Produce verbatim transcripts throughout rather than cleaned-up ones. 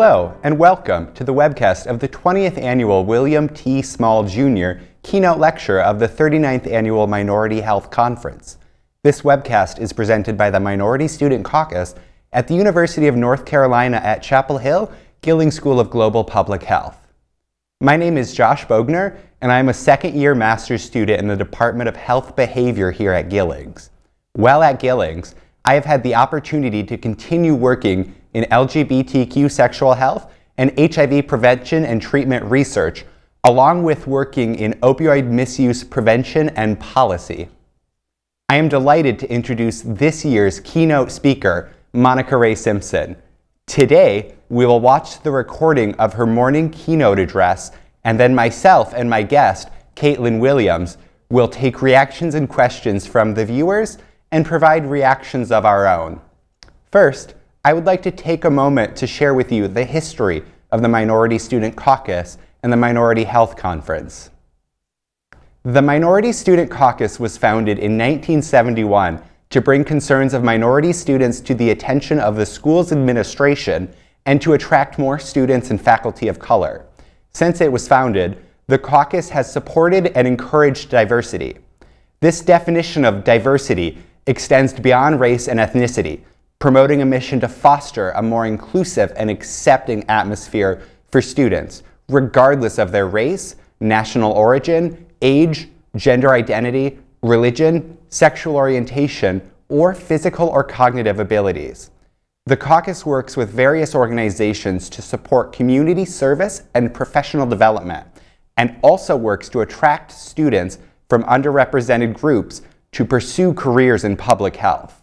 Hello, and welcome to the webcast of the twentieth Annual William T. Small Junior Keynote Lecture of the thirty-ninth Annual Minority Health Conference. This webcast is presented by the Minority Student Caucus at the University of North Carolina at Chapel Hill, Gilling School of Global Public Health. My name is Josh Bogner, and I am a second-year master's student in the Department of Health Behavior here at Gillings. While at Gillings, I have had the opportunity to continue working in L G B T Q sexual health and H I V prevention and treatment research, along with working in opioid misuse prevention and policy. I am delighted to introduce this year's keynote speaker, Monica Raye Simpson. Today, we will watch the recording of her morning keynote address, and then myself and my guest, Caitlin Williams, will take reactions and questions from the viewers and provide reactions of our own. First, I would like to take a moment to share with you the history of the Minority Student Caucus and the Minority Health Conference. The Minority Student Caucus was founded in nineteen seventy-one to bring concerns of minority students to the attention of the school's administration and to attract more students and faculty of color. Since it was founded, the caucus has supported and encouraged diversity. This definition of diversity extends beyond race and ethnicity, promoting a mission to foster a more inclusive and accepting atmosphere for students, regardless of their race, national origin, age, gender identity, religion, sexual orientation, or physical or cognitive abilities. The caucus works with various organizations to support community service and professional development, and also works to attract students from underrepresented groups to pursue careers in public health.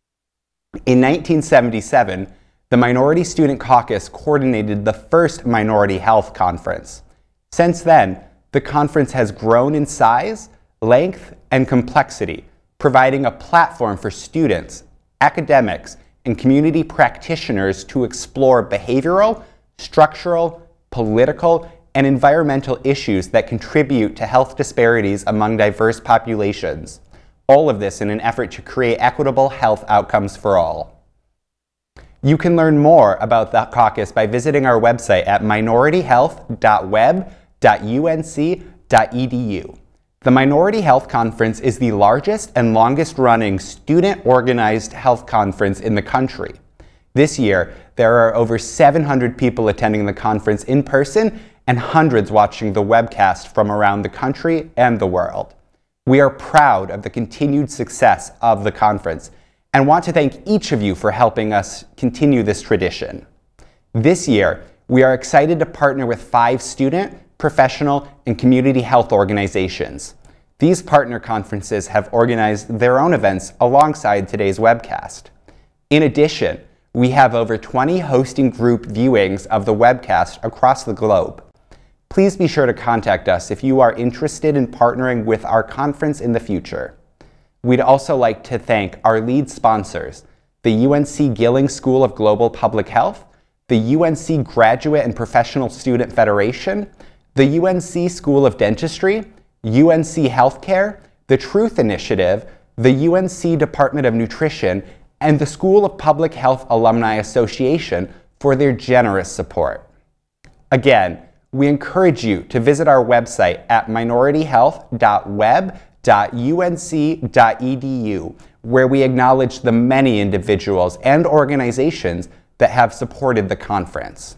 In nineteen seventy-seven, the Minority Student Caucus coordinated the first Minority Health Conference. Since then, the conference has grown in size, length, and complexity, providing a platform for students, academics, and community practitioners to explore behavioral, structural, political, and environmental issues that contribute to health disparities among diverse populations. All of this in an effort to create equitable health outcomes for all. You can learn more about the caucus by visiting our website at minority health dot web dot U N C dot E D U. The Minority Health Conference is the largest and longest-running student-organized health conference in the country. This year, there are over seven hundred people attending the conference in person and hundreds watching the webcast from around the country and the world. We are proud of the continued success of the conference and want to thank each of you for helping us continue this tradition. This year, we are excited to partner with five student, professional, and community health organizations. These partner conferences have organized their own events alongside today's webcast. In addition, we have over twenty hosting group viewings of the webcast across the globe. Please be sure to contact us if you are interested in partnering with our conference in the future. We'd also like to thank our lead sponsors, the U N C Gilling School of Global Public Health, the U N C Graduate and Professional Student Federation, the U N C School of Dentistry, U N C Healthcare, the Truth Initiative, the U N C Department of Nutrition, and the School of Public Health Alumni Association for their generous support. Again, we encourage you to visit our website at minority health dot web dot U N C dot E D U, where we acknowledge the many individuals and organizations that have supported the conference.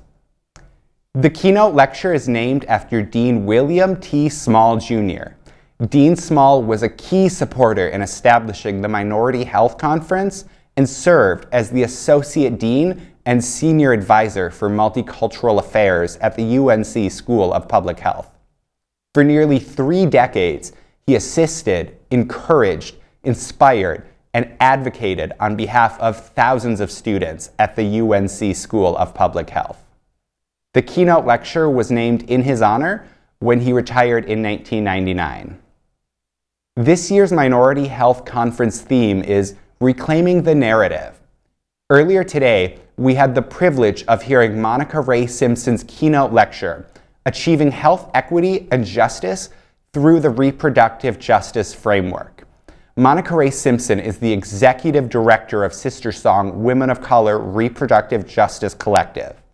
The keynote lecture is named after Dean William T. Small Junior Dean Small was a key supporter in establishing the Minority Health Conference and served as the Associate Dean and Senior Advisor for Multicultural Affairs at the U N C School of Public Health. For nearly three decades, he assisted, encouraged, inspired, and advocated on behalf of thousands of students at the U N C School of Public Health. The keynote lecture was named in his honor when he retired in nineteen ninety-nine. This year's Minority Health Conference theme is Reclaiming the Narrative. Earlier today, we had the privilege of hearing Monica Raye Simpson's keynote lecture, Achieving Health Equity and Justice Through the Reproductive Justice Framework. Monica Raye Simpson is the Executive Director of Sister Song Women of Color Reproductive Justice Collective.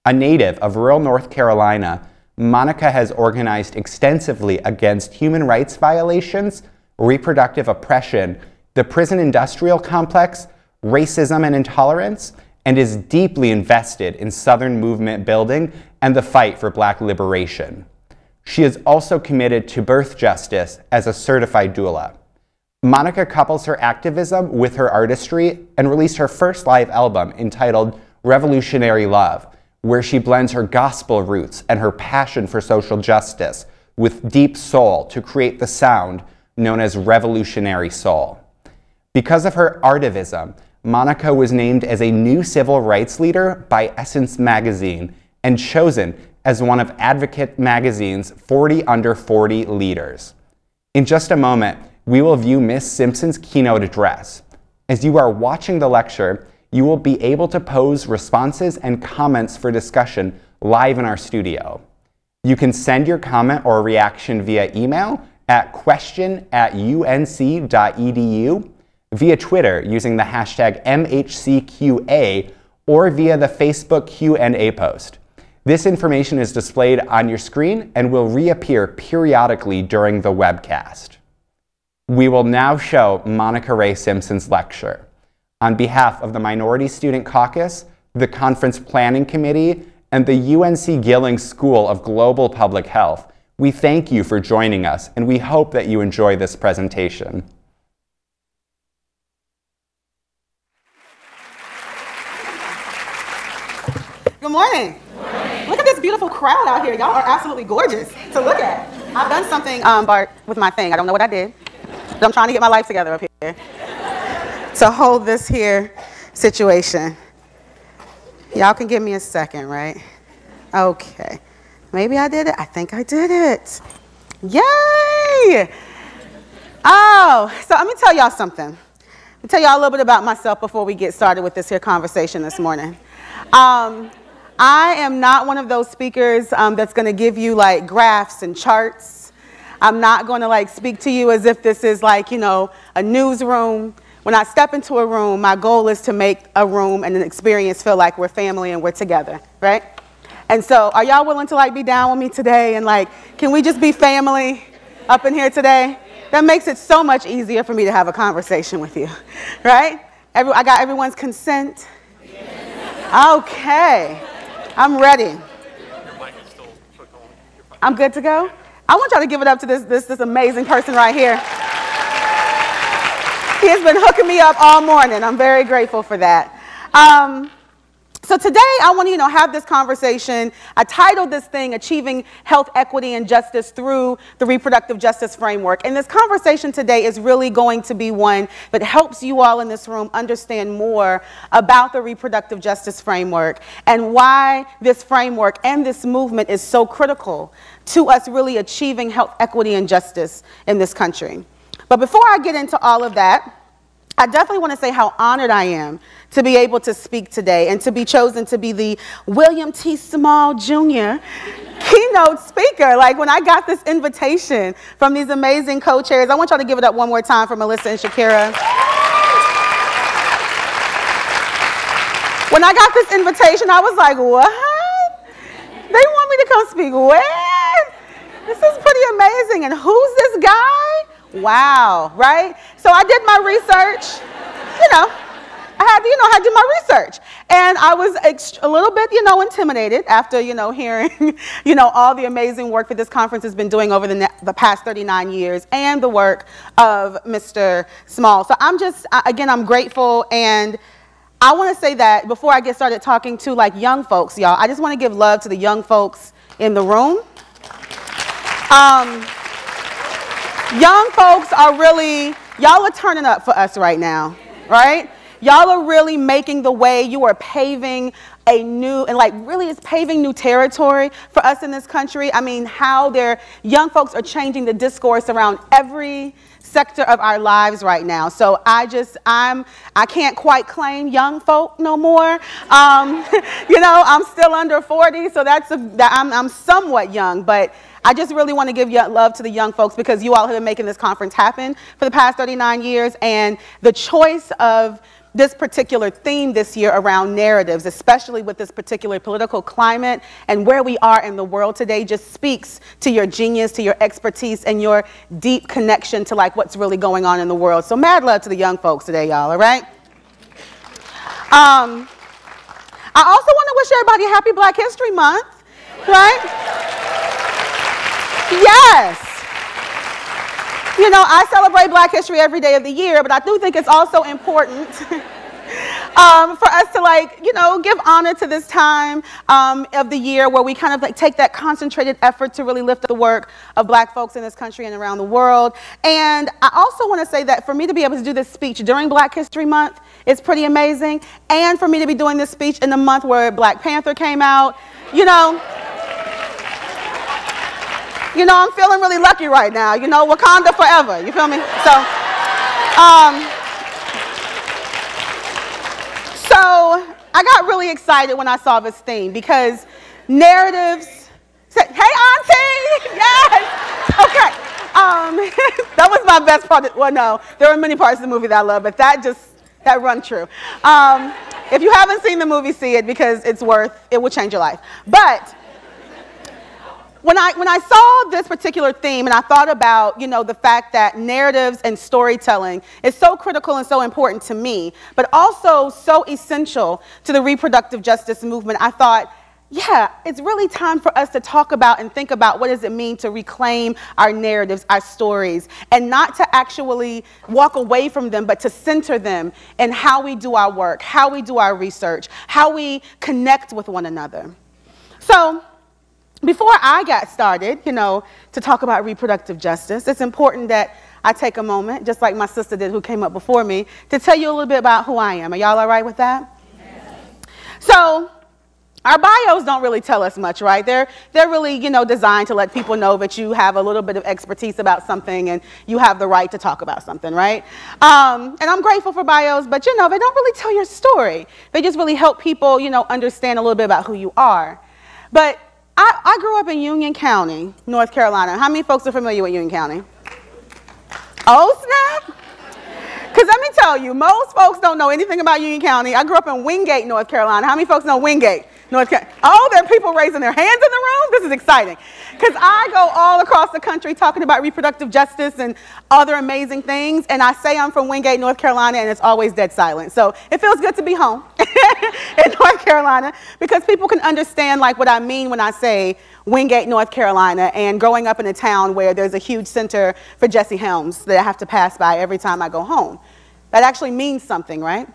A native of rural North Carolina, Monica has organized extensively against human rights violations, reproductive oppression, the prison industrial complex, racism and intolerance, and is deeply invested in Southern movement building and the fight for Black liberation. She is also committed to birth justice as a certified doula. Monica couples her activism with her artistry and released her first live album entitled Revolutionary Love, where she blends her gospel roots and her passion for social justice with deep soul to create the sound known as revolutionary soul. Because of her artivism, Monica was named as a new civil rights leader by Essence magazine and chosen as one of Advocate magazine's forty under forty leaders. In just a moment, we will view Miz Simpson's keynote address. As you are watching the lecture, you will be able to pose responses and comments for discussion live in our studio. You can send your comment or reaction via email at question at U N C dot E D U, via Twitter using the hashtag M H C Q A, or via the Facebook Q and A post. This information is displayed on your screen and will reappear periodically during the webcast. We will now show Monica Raye Simpson's lecture. On behalf of the Minority Student Caucus, the Conference Planning Committee, and the U N C Gilling School of Global Public Health, we thank you for joining us, and we hope that you enjoy this presentation. Good morning. Good morning. Look at this beautiful crowd out here. Y'all are absolutely gorgeous to look at. I've done something, um, Bart, with my thing. I don't know what I did, but I'm trying to get my life together up here to hold this here situation. Y'all can give me a second, right? Okay. Maybe I did it. I think I did it. Yay! Oh, so let me tell y'all something. Let me tell y'all a little bit about myself before we get started with this here conversation this morning. Um, I am not one of those speakers um, that's going to give you like graphs and charts. I'm not going to like speak to you as if this is like, you know, a newsroom. When I step into a room, my goal is to make a room and an experience feel like we're family and we're together, right? And so are y'all willing to like be down with me today and like, can we just be family up in here today? That makes it so much easier for me to have a conversation with you, right? Every, I got everyone's consent. Okay, I'm ready. I'm good to go? I want y'all to give it up to this, this, this amazing person right here. He has been hooking me up all morning. I'm very grateful for that. Um, so today I want to, you know, have this conversation. I titled this thing, Achieving Health Equity and Justice Through the Reproductive Justice Framework. And this conversation today is really going to be one that helps you all in this room understand more about the reproductive justice framework and why this framework and this movement is so critical to us really achieving health equity and justice in this country. But before I get into all of that, I definitely want to say how honored I am to be able to speak today and to be chosen to be the William T. Small Junior keynote speaker. Like when I got this invitation from these amazing co-chairs, I want y'all to give it up one more time for Melissa and Shakira. When I got this invitation, I was like, what? They want me to come speak where? This is pretty amazing. And who's this guy? Wow, right? So I did my research, you know, I had to, you know, I had to do my research. And I was a little bit, you know, intimidated after, you know, hearing, you know, all the amazing work that this conference has been doing over the, the past thirty-nine years and the work of Mister Small. So I'm just, again, I'm grateful. And I want to say that before I get started talking to like young folks, y'all, I just want to give love to the young folks in the room. Um, Young folks are really, y'all are turning up for us right now, right? Y'all are really making the way. You are paving a new, and like really it's paving new territory for us in this country. I mean, how they're, young folks are changing the discourse around every sector of our lives right now. So I just, I'm, I can't quite claim young folk no more. Um, you know, I'm still under forty, so that's, a, that I'm, I'm somewhat young, but I just really want to give love to the young folks because you all have been making this conference happen for the past thirty-nine years, and the choice of this particular theme this year around narratives, especially with this particular political climate and where we are in the world today, just speaks to your genius, to your expertise, and your deep connection to like what's really going on in the world. So mad love to the young folks today, y'all, all right? Um, I also want to wish everybody a happy Black History Month, right? Yes. You know, I celebrate Black history every day of the year, but I do think it's also important um, for us to, like, you know, give honor to this time um, of the year where we kind of like take that concentrated effort to really lift the work of Black folks in this country and around the world. And I also want to say that for me to be able to do this speech during Black History Month is pretty amazing. And for me to be doing this speech in the month where Black Panther came out, you know, You know, I'm feeling really lucky right now. You know, Wakanda forever. You feel me? So, um, so I got really excited when I saw this theme because narratives. Say, hey, Auntie! Yes! Okay. Um, that was my best part. Of, well, no, there were many parts of the movie that I love, but that just that rung true. Um, if you haven't seen the movie, see it because it's worth. It will change your life. But. When I, when I saw this particular theme and I thought about, you know, the fact that narratives and storytelling is so critical and so important to me, but also so essential to the reproductive justice movement, I thought, yeah, it's really time for us to talk about and think about what does it mean to reclaim our narratives, our stories, and not to actually walk away from them, but to center them in how we do our work, how we do our research, how we connect with one another. So, before I got started, you know, to talk about reproductive justice, it's important that I take a moment, just like my sister did who came up before me, to tell you a little bit about who I am. Are y'all all right with that? Yes. So, our bios don't really tell us much, right? They're, they're really, you know, designed to let people know that you have a little bit of expertise about something and you have the right to talk about something, right? Um, and I'm grateful for bios, but, you know, they don't really tell your story. They just really help people, you know, understand a little bit about who you are. But I, I grew up in Union County, North Carolina. How many folks are familiar with Union County? Oh, snap. Because let me tell you, most folks don't know anything about Union County. I grew up in Wingate, North Carolina. How many folks know Wingate, North Carolina? Oh, there are people raising their hands in the room? This is exciting. Because I go all across the country talking about reproductive justice and other amazing things. And I say I'm from Wingate, North Carolina, and it's always dead silent. So it feels good to be home in North Carolina because people can understand like what I mean when I say Wingate, North Carolina, and growing up in a town where there's a huge center for Jesse Helms that I have to pass by every time I go home. That actually means something, right?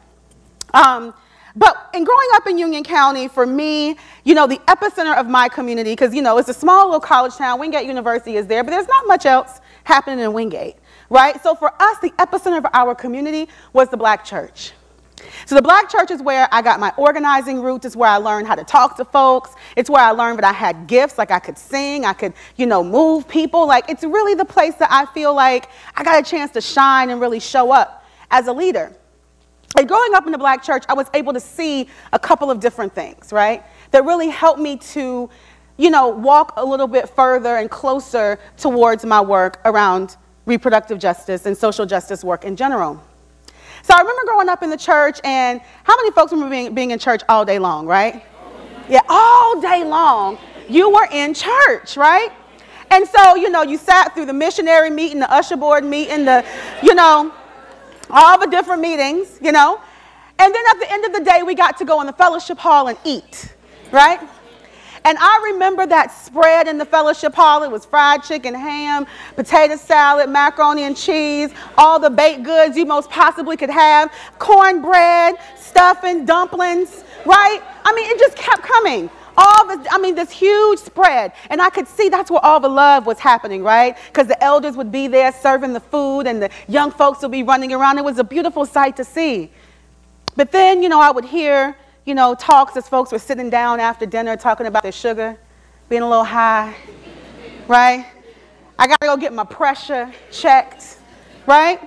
Um, but in growing up in Union County, for me, you know, the epicenter of my community, because, you know, it's a small little college town, Wingate University is there, but there's not much else happening in Wingate, right? So for us, the epicenter of our community was the Black church. So the Black church is where I got my organizing roots. It's where I learned how to talk to folks. It's where I learned that I had gifts, like I could sing, I could, you know, move people. Like, it's really the place that I feel like I got a chance to shine and really show up as a leader. And growing up in the Black church, I was able to see a couple of different things, right, that really helped me to, you know, walk a little bit further and closer towards my work around reproductive justice and social justice work in general. So I remember growing up in the church, and how many folks remember being, being in church all day long, right? Yeah, all day long, you were in church, right? And so, you know, you sat through the missionary meeting, the usher board meeting, the, you know, all the different meetings, you know. And then at the end of the day, we got to go in the fellowship hall and eat, right? And I remember that spread in the fellowship hall. It was fried chicken, ham, potato salad, macaroni and cheese, all the baked goods you most possibly could have, cornbread, stuffing, dumplings, right? I mean, it just kept coming. All the, I mean, this huge spread. And I could see that's where all the love was happening, right? Because the elders would be there serving the food and the young folks would be running around. It was a beautiful sight to see. But then, you know, I would hear, you know, talks as folks were sitting down after dinner talking about their sugar, being a little high, right? I got to go get my pressure checked, right?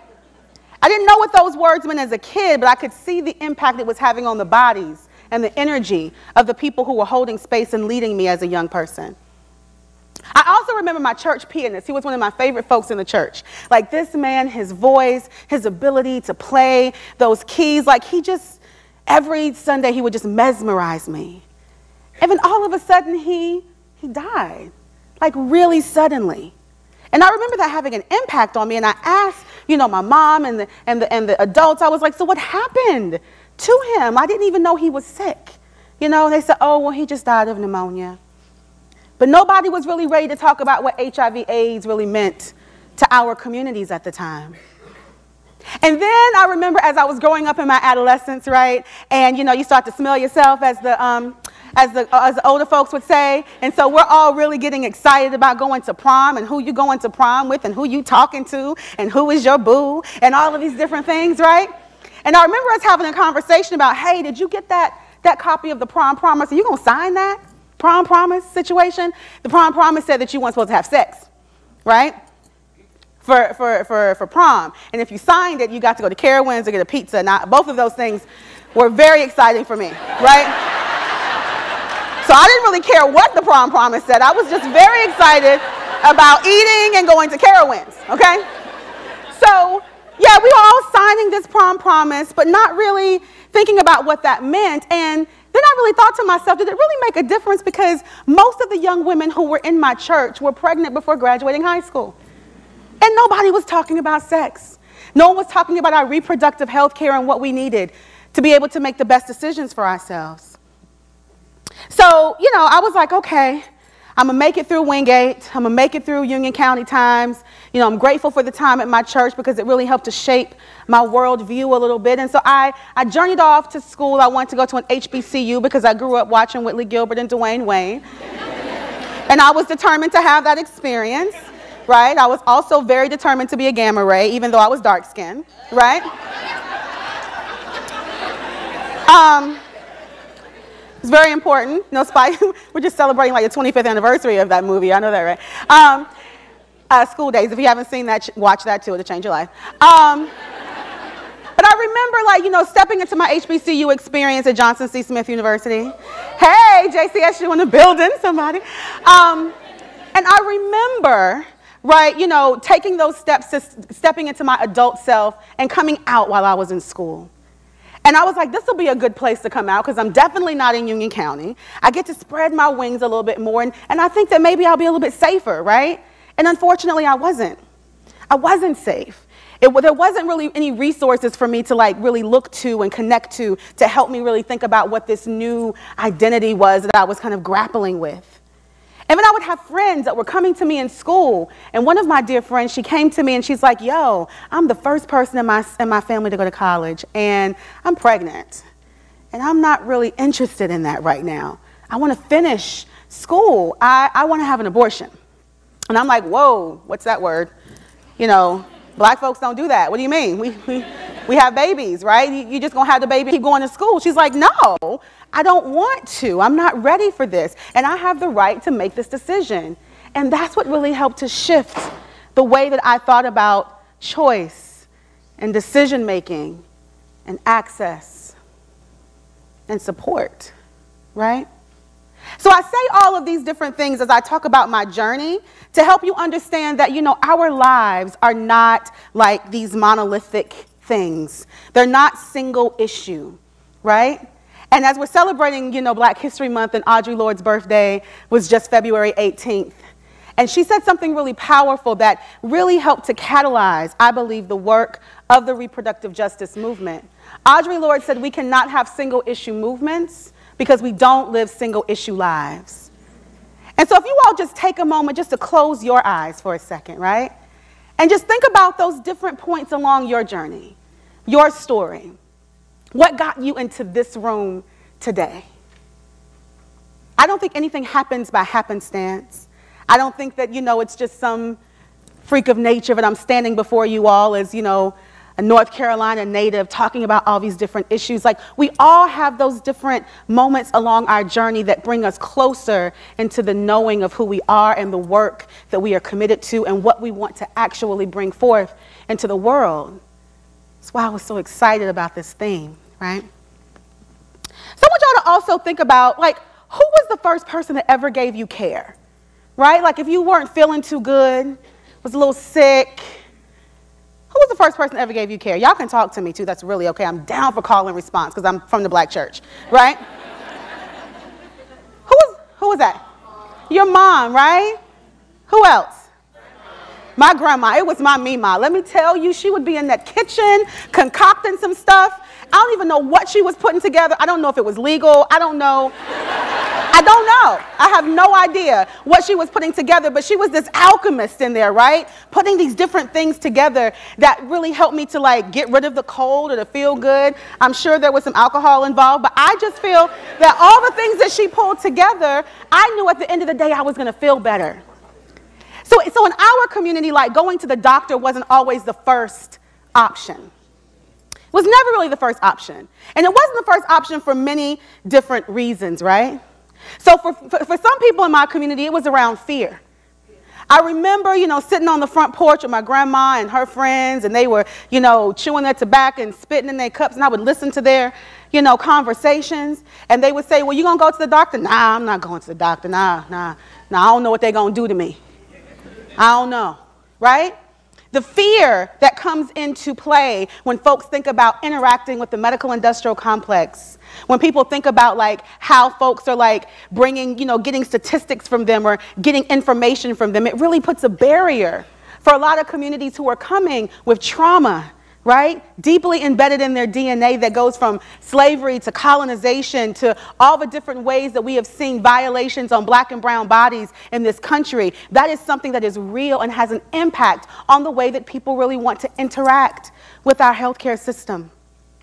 I didn't know what those words meant as a kid, but I could see the impact it was having on the bodies and the energy of the people who were holding space and leading me as a young person. I also remember my church pianist. He was one of my favorite folks in the church. Like this man, his voice, his ability to play those keys, like he just, every Sunday he would just mesmerize me. And then all of a sudden he, he died, like really suddenly. And I remember that having an impact on me, and I asked, you know, my mom and the, and the, and the adults, I was like, so what happened to him? I didn't even know he was sick. You know, and they said, oh, well, he just died of pneumonia. But nobody was really ready to talk about what H I V AIDS really meant to our communities at the time. And then I remember as I was growing up in my adolescence, right, and, you know, you start to smell yourself, as the, um, as the, uh, as the older folks would say, and so we're all really getting excited about going to prom and who you going to prom with and who you talking to and who is your boo and all of these different things, right? And I remember us having a conversation about, hey, did you get that, that copy of the prom promise? Are you going to sign that prom promise situation? The prom promise said that you weren't supposed to have sex, right? For, for, for, for prom. And if you signed it, you got to go to Carowinds or get a pizza. And I, both of those things were very exciting for me, right? So I didn't really care what the prom promise said. I was just very excited about eating and going to Carowinds, okay? So, yeah, we were all signing this prom promise, but not really thinking about what that meant. And then I really thought to myself, did it really make a difference? Because most of the young women who were in my church were pregnant before graduating high school. And nobody was talking about sex. No one was talking about our reproductive health care and what we needed to be able to make the best decisions for ourselves. So, you know, I was like, okay, I'm going to make it through Wingate. I'm going to make it through Union County Times. You know, I'm grateful for the time at my church because it really helped to shape my worldview a little bit. And so I, I journeyed off to school. I wanted to go to an H B C U because I grew up watching Whitley Gilbert and Dwayne Wayne. And I was determined to have that experience, right? I was also very determined to be a gamma ray, even though I was dark-skinned, right? Um... It's very important. No, Spike, we're just celebrating like the twenty-fifth anniversary of that movie. I know that, right? Um, uh, School Days. If you haven't seen that, watch that too. It'll change your life. Um, but I remember, like, you know, stepping into my H B C U experience at Johnson C. Smith University. Hey, J C S U in the building, somebody. Um, and I remember, right, you know, taking those steps, to stepping into my adult self and coming out while I was in school. And I was like, this will be a good place to come out because I'm definitely not in Union County. I get to spread my wings a little bit more, and, and I think that maybe I'll be a little bit safer, right? And unfortunately, I wasn't. I wasn't safe. It, there wasn't really any resources for me to like really look to and connect to to help me really think about what this new identity was that I was kind of grappling with. And then I would have friends that were coming to me in school. And one of my dear friends, she came to me and she's like, yo, I'm the first person in my, in my family to go to college. And I'm pregnant. And I'm not really interested in that right now. I want to finish school. I, I want to have an abortion. And I'm like, whoa, what's that word? You know, black folks don't do that. What do you mean? We, we, we have babies, right? You, you just going to have the baby keep going to school. She's like, no. I don't want to. I'm not ready for this. And I have the right to make this decision. And that's what really helped to shift the way that I thought about choice and decision making and access and support, right? So I say all of these different things as I talk about my journey to help you understand that, you know, our lives are not like these monolithic things. They're not single issue, right? And as we're celebrating, you know, Black History Month, and Audre Lorde's birthday was just February eighteenth. And she said something really powerful that really helped to catalyze, I believe, the work of the reproductive justice movement. Audre Lorde said we cannot have single issue movements because we don't live single issue lives. And so if you all just take a moment just to close your eyes for a second, right? And just think about those different points along your journey, your story. What got you into this room today? I don't think anything happens by happenstance. I don't think that, you know, it's just some freak of nature that I'm standing before you all as, you know, a North Carolina native talking about all these different issues. Like, we all have those different moments along our journey that bring us closer into the knowing of who we are and the work that we are committed to and what we want to actually bring forth into the world. That's why I was so excited about this theme, right? So I want y'all to also think about, like, who was the first person that ever gave you care, right? Like if you weren't feeling too good, was a little sick, who was the first person that ever gave you care? Y'all can talk to me too, that's really okay. I'm down for call and response because I'm from the black church, right? Who was, who was that? Your mom, right? Who else? My grandma. It was my Mima. Let me tell you, she would be in that kitchen concocting some stuff. I don't even know what she was putting together. I don't know if it was legal. I don't know. I don't know. I have no idea what she was putting together, but she was this alchemist in there, right? Putting these different things together that really helped me to like get rid of the cold or to feel good. I'm sure there was some alcohol involved, but I just feel that all the things that she pulled together, I knew at the end of the day I was going to feel better. So, so in our community, like going to the doctor wasn't always the first option. It was never really the first option. And it wasn't the first option for many different reasons, right? So for, for, for some people in my community, it was around fear. I remember, you know, sitting on the front porch with my grandma and her friends, and they were, you know, chewing their tobacco and spitting in their cups, and I would listen to their, you know, conversations, and they would say, well, you gonna go to the doctor? Nah, I'm not going to the doctor. Nah, nah, nah, I don't know what they're gonna do to me. I don't know, right? The fear that comes into play when folks think about interacting with the medical industrial complex, when people think about like how folks are like bringing, you know, getting statistics from them or getting information from them, it really puts a barrier for a lot of communities who are coming with trauma, right? Deeply embedded in their D N A that goes from slavery to colonization to all the different ways that we have seen violations on black and brown bodies in this country. That is something that is real and has an impact on the way that people really want to interact with our healthcare system.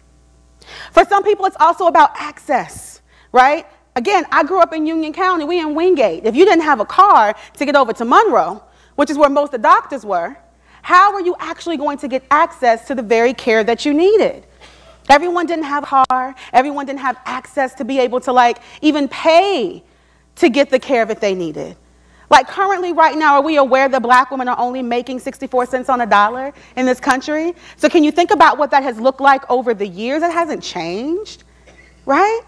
For some people, it's also about access, right? Again, I grew up in Union County. We in Wingate. If you didn't have a car to get over to Monroe, which is where most of the doctors were, how are you actually going to get access to the very care that you needed? Everyone didn't have a car. Everyone didn't have access to be able to like even pay to get the care that they needed. Like currently right now, are we aware that black women are only making sixty-four cents on a dollar in this country? So can you think about what that has looked like over the years? It hasn't changed, right?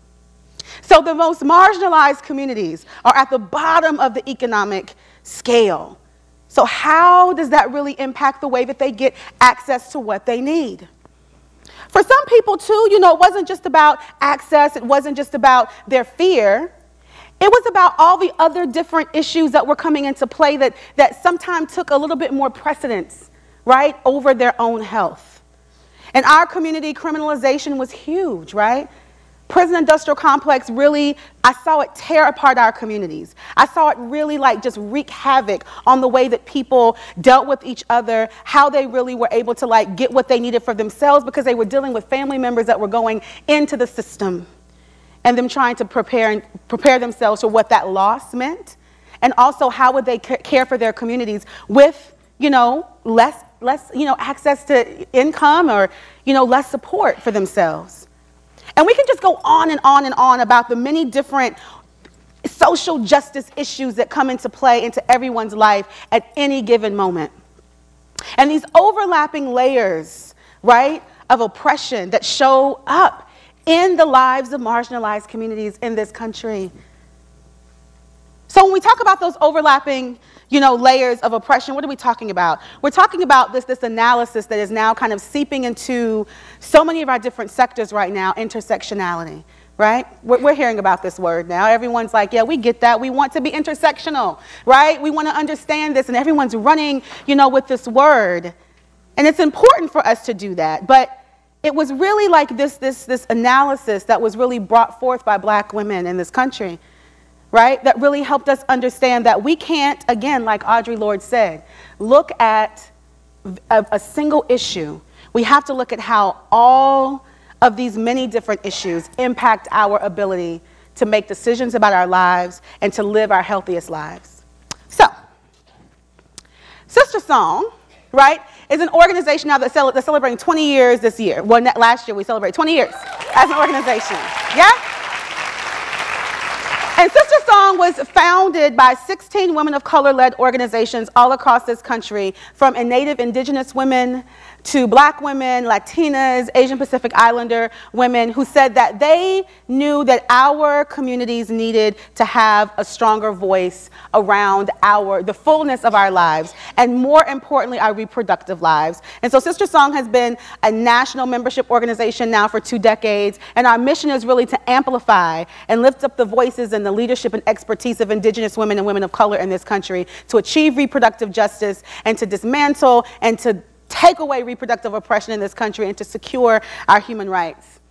So the most marginalized communities are at the bottom of the economic scale. So how does that really impact the way that they get access to what they need? For some people too, you know, it wasn't just about access. It wasn't just about their fear. It was about all the other different issues that were coming into play that, that sometimes took a little bit more precedence, right, over their own health. In our community, criminalization was huge, right? Prison industrial complex really, I saw it tear apart our communities. I saw it really like just wreak havoc on the way that people dealt with each other, how they really were able to like get what they needed for themselves because they were dealing with family members that were going into the system and them trying to prepare, and prepare themselves for what that loss meant. And also how would they care for their communities with, you know, less, less, you know, access to income or, you know, less support for themselves. And we can just go on and on and on about the many different social justice issues that come into play into everyone's life at any given moment. And these overlapping layers, right, of oppression that show up in the lives of marginalized communities in this country. So when we talk about those overlapping, you know, layers of oppression, what are we talking about? We're talking about this, this analysis that is now kind of seeping into so many of our different sectors right now, intersectionality, right? We're, we're hearing about this word now. Everyone's like, yeah, we get that. We want to be intersectional, right? We want to understand this, and everyone's running, you know, with this word. And it's important for us to do that, but it was really like this, this, this analysis that was really brought forth by black women in this country, right? That really helped us understand that we can't, again, like Audre Lorde said, look at a, a single issue. We have to look at how all of these many different issues impact our ability to make decisions about our lives and to live our healthiest lives. So, Sister Song, right, is an organization now that's, cel that's celebrating twenty years this year. Well, last year we celebrated twenty years as an organization, yeah? And Sister Song was founded by sixteen women of color-led organizations all across this country, from Native Indigenous women to Black women, Latinas, Asian Pacific Islander women, who said that they knew that our communities needed to have a stronger voice around our, the fullness of our lives, and more importantly, our reproductive lives. And so Sister Song has been a national membership organization now for two decades, and our mission is really to amplify and lift up the voices and the leadership and expertise of Indigenous women and women of color in this country to achieve reproductive justice and to dismantle and to take away reproductive oppression in this country and to secure our human rights.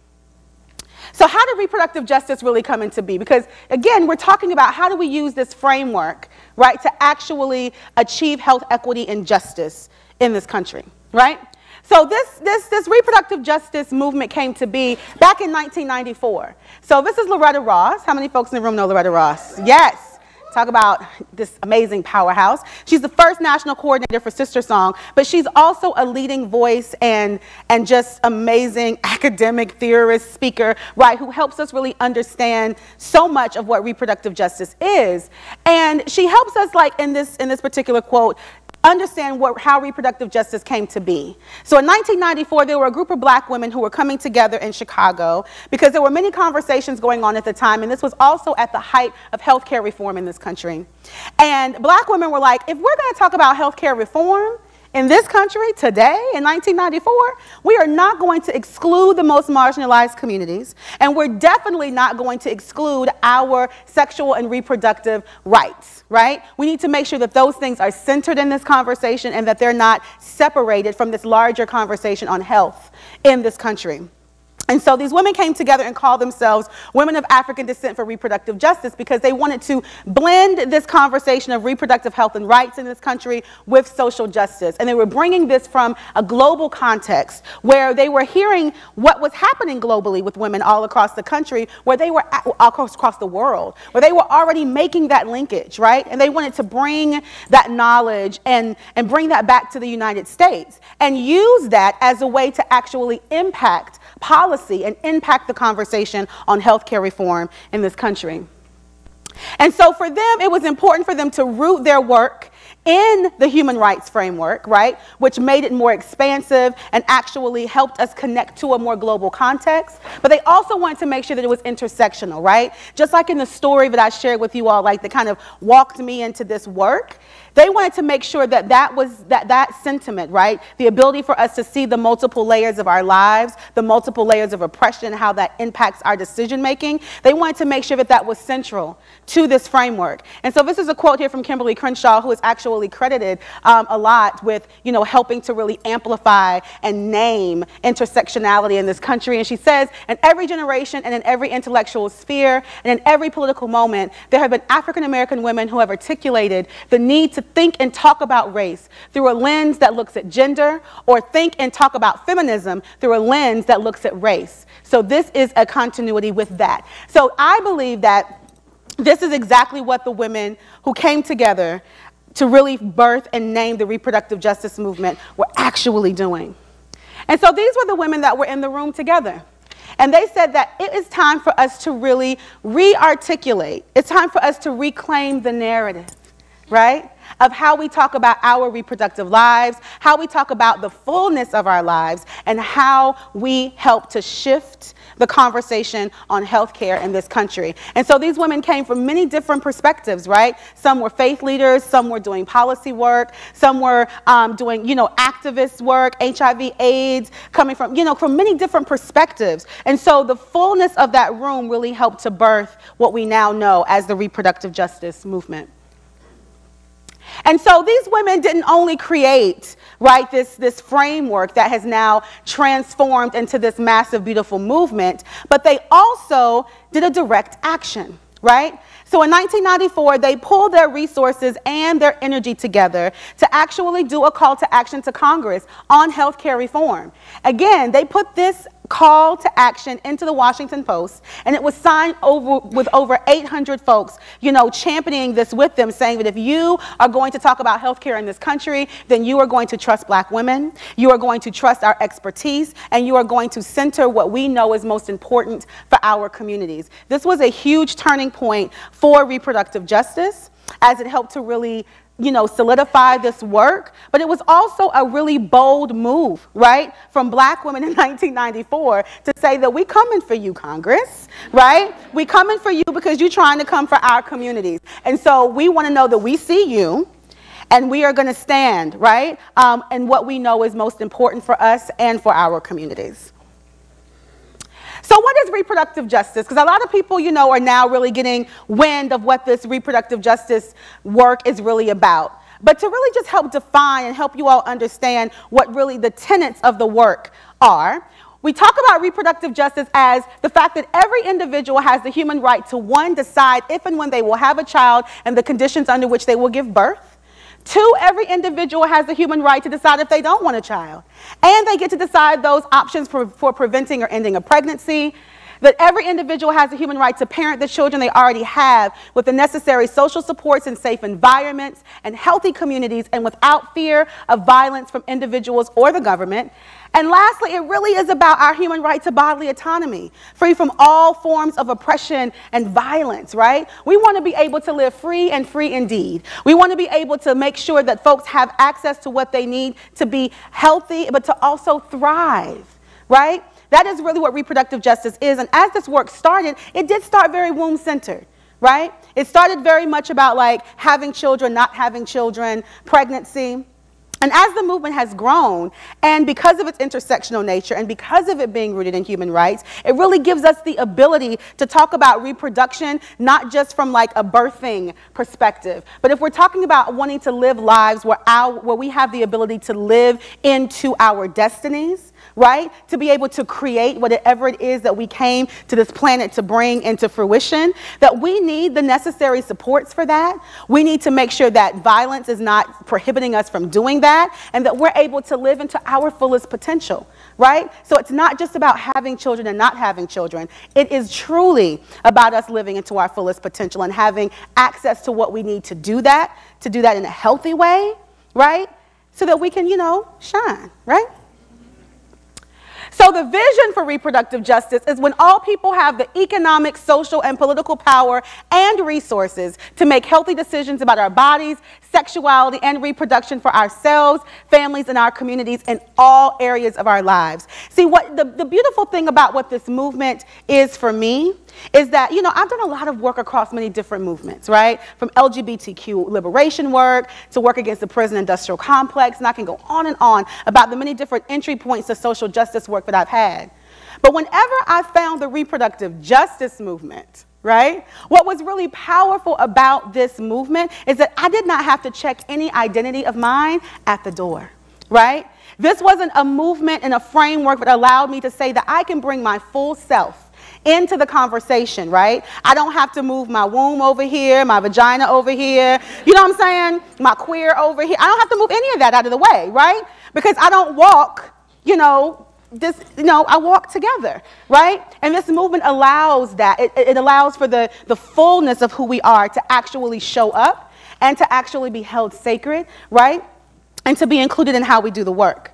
So how did reproductive justice really come into be? Because again, we're talking about how do we use this framework, right, to actually achieve health equity and justice in this country, right? So this, this, this reproductive justice movement came to be back in nineteen ninety-four. So this is Loretta Ross. How many folks in the room know Loretta Ross? Yes. Talk about this amazing powerhouse. She's the first national coordinator for Sister Song, but she's also a leading voice and, and just amazing academic theorist, speaker, right, who helps us really understand so much of what reproductive justice is. And she helps us, like in this, in this particular quote, understand what, how reproductive justice came to be. So in nineteen ninety-four, there were a group of Black women who were coming together in Chicago because there were many conversations going on at the time, and this was also at the height of healthcare reform in this country. And Black women were like, if we're going to talk about healthcare reform in this country today, in nineteen ninety-four, we are not going to exclude the most marginalized communities, and we're definitely not going to exclude our sexual and reproductive rights, right? We need to make sure that those things are centered in this conversation and that they're not separated from this larger conversation on health in this country. And so these women came together and called themselves Women of African Descent for Reproductive Justice because they wanted to blend this conversation of reproductive health and rights in this country with social justice. And they were bringing this from a global context where they were hearing what was happening globally with women all across the country, where they were at, across, across the world, where they were already making that linkage, right? And they wanted to bring that knowledge and, and bring that back to the United States and use that as a way to actually impact policy and impact the conversation on healthcare reform in this country. And so for them, it was important for them to root their work in the human rights framework, right, which made it more expansive and actually helped us connect to a more global context. But they also wanted to make sure that it was intersectional, right? Just like in the story that I shared with you all, like that kind of walked me into this work. They wanted to make sure that that was that, that sentiment, right, the ability for us to see the multiple layers of our lives, the multiple layers of oppression, how that impacts our decision making. They wanted to make sure that that was central to this framework. And so this is a quote here from Kimberly Crenshaw, who is actually credited um, a lot with, you know, helping to really amplify and name intersectionality in this country. And she says, in every generation and in every intellectual sphere and in every political moment, there have been African American women who have articulated the need to think and talk about race through a lens that looks at gender, or think and talk about feminism through a lens that looks at race. So this is a continuity with that. So I believe that this is exactly what the women who came together to really birth and name the reproductive justice movement were actually doing. And so these were the women that were in the room together. And they said that it is time for us to really re-articulate. It's time for us to reclaim the narrative, right, of how we talk about our reproductive lives, how we talk about the fullness of our lives, and how we help to shift the conversation on healthcare in this country. And so these women came from many different perspectives, right? Some were faith leaders, some were doing policy work, some were um, doing, you know, activist work, H I V AIDS, coming from, you know, from many different perspectives. And so the fullness of that room really helped to birth what we now know as the reproductive justice movement. And so these women didn't only create, right, this, this framework that has now transformed into this massive, beautiful movement, but they also did a direct action, right? So in nineteen ninety-four, they pulled their resources and their energy together to actually do a call to action to Congress on healthcare reform. Again, they put this call to action into the Washington Post, and it was signed over with over eight hundred folks, you know, championing this with them, saying that if you are going to talk about healthcare in this country, then you are going to trust Black women, you are going to trust our expertise, and you are going to center what we know is most important for our communities. This was a huge turning point for reproductive justice, as it helped to really, you know, solidify this work, but it was also a really bold move, right, from black women in nineteen ninety-four to say that we coming for you, Congress, right? We coming for you because you're trying to come for our communities. And so we want to know that we see you, and we are going to stand, right, um, and what we know is most important for us and for our communities. So what is reproductive justice? Because a lot of people, you know, are now really getting wind of what this reproductive justice work is really about. But to really just help define and help you all understand what really the tenets of the work are, we talk about reproductive justice as the fact that every individual has the human right to, one, decide if and when they will have a child and the conditions under which they will give birth. Two, every individual has the human right to decide if they don't want a child. And they get to decide those options for, for preventing or ending a pregnancy. That every individual has the human right to parent the children they already have with the necessary social supports and safe environments and healthy communities and without fear of violence from individuals or the government. And lastly, it really is about our human right to bodily autonomy, free from all forms of oppression and violence, right? We want to be able to live free and free indeed. We want to be able to make sure that folks have access to what they need to be healthy, but to also thrive, right? That is really what reproductive justice is. And as this work started, it did start very womb-centered, right? It started very much about like having children, not having children, pregnancy. And as the movement has grown, and because of its intersectional nature, and because of it being rooted in human rights, it really gives us the ability to talk about reproduction, not just from like a birthing perspective, but if we're talking about wanting to live lives where, our, where we have the ability to live into our destinies, right? To be able to create whatever it is that we came to this planet to bring into fruition, that we need the necessary supports for that. We need to make sure that violence is not prohibiting us from doing that, and that we're able to live into our fullest potential, right? So it's not just about having children and not having children. It is truly about us living into our fullest potential and having access to what we need to do that, to do that in a healthy way, right? So that we can, you know, shine, right? So the vision for reproductive justice is when all people have the economic, social, and political power and resources to make healthy decisions about our bodies, sexuality, and reproduction for ourselves, families, and our communities in all areas of our lives. See, what the, the beautiful thing about what this movement is for me is that, you know, I've done a lot of work across many different movements, right? From L G B T Q liberation work to work against the prison industrial complex, and I can go on and on about the many different entry points to social justice work that I've had. But whenever I found the reproductive justice movement, right, what was really powerful about this movement is that I did not have to check any identity of mine at the door, right? This wasn't a movement and a framework that allowed me to say that I can bring my full self into the conversation, right? I don't have to move my womb over here, my vagina over here, you know what I'm saying? My queer over here. I don't have to move any of that out of the way, right? Because I don't walk, you know, this, you know, I walk together, right? And this movement allows that. It, it allows for the, the fullness of who we are to actually show up and to actually be held sacred, right? And to be included in how we do the work.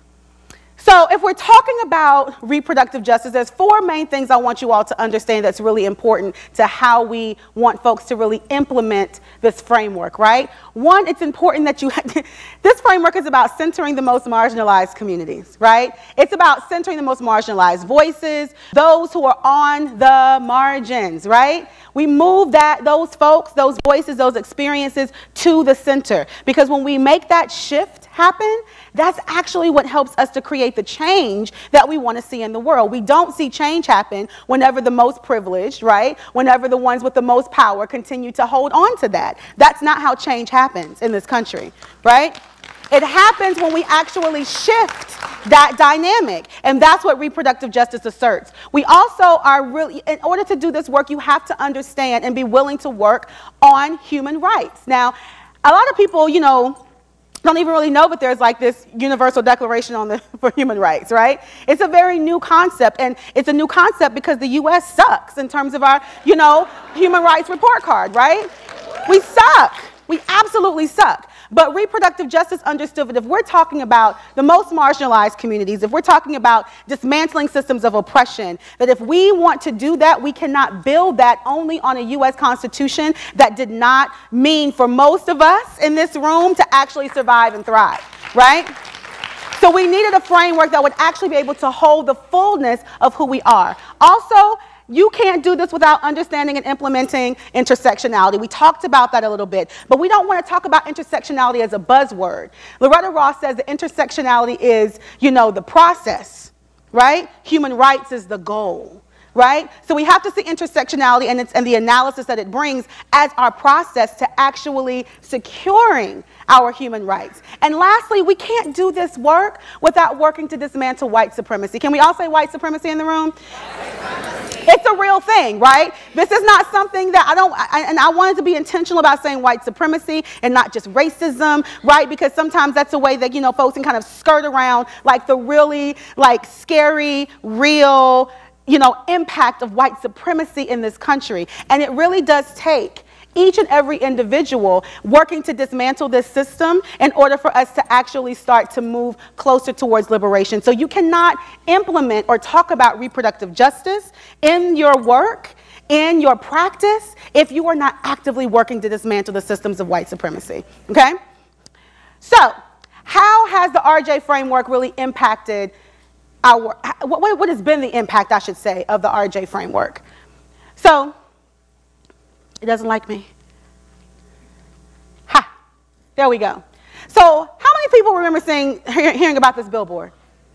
So if we're talking about reproductive justice, there's four main things I want you all to understand that's really important to how we want folks to really implement this framework, right? One, it's important that you, this framework is about centering the most marginalized communities, right? It's about centering the most marginalized voices, those who are on the margins, right? We move that, those folks, those voices, those experiences to the center. Because when we make that shift happen, that's actually what helps us to create the change that we want to see in the world. We don't see change happen whenever the most privileged, right? Whenever the ones with the most power continue to hold on to that. That's not how change happens in this country, right? It happens when we actually shift that dynamic, and that's what reproductive justice asserts. We also are really, in order to do this work, you have to understand and be willing to work on human rights. Now, a lot of people, you know, don't even really know that there's like this universal declaration on the, for human rights, right? It's a very new concept, and it's a new concept because the U S sucks in terms of our, you know, human rights report card, right? We suck. We absolutely suck. But reproductive justice understood that if we're talking about the most marginalized communities, if we're talking about dismantling systems of oppression, that if we want to do that, we cannot build that only on a U S Constitution that did not mean for most of us in this room to actually survive and thrive, right? So we needed a framework that would actually be able to hold the fullness of who we are. Also, you can't do this without understanding and implementing intersectionality. We talked about that a little bit, but we don't want to talk about intersectionality as a buzzword. Loretta Ross says that intersectionality is, you know, the process, right? Human rights is the goal, right? So we have to see intersectionality and, it's, and the analysis that it brings as our process to actually securing our human rights. And lastly, we can't do this work without working to dismantle white supremacy. Can we all say white supremacy in the room? It's a real thing, right? This is not something that I don't, I, and I wanted to be intentional about saying white supremacy and not just racism, right? Because sometimes that's a way that, you know, folks can kind of skirt around like the really like scary, real, you know, impact of white supremacy in this country. And it really does take each and every individual working to dismantle this system in order for us to actually start to move closer towards liberation. So you cannot implement or talk about reproductive justice in your work, in your practice, if you are not actively working to dismantle the systems of white supremacy, okay? So how has the R J framework really impacted our, what, what has been the impact, I should say, of the R J framework? So, it doesn't like me. Ha! There we go. So, how many people remember seeing, hearing about this billboard?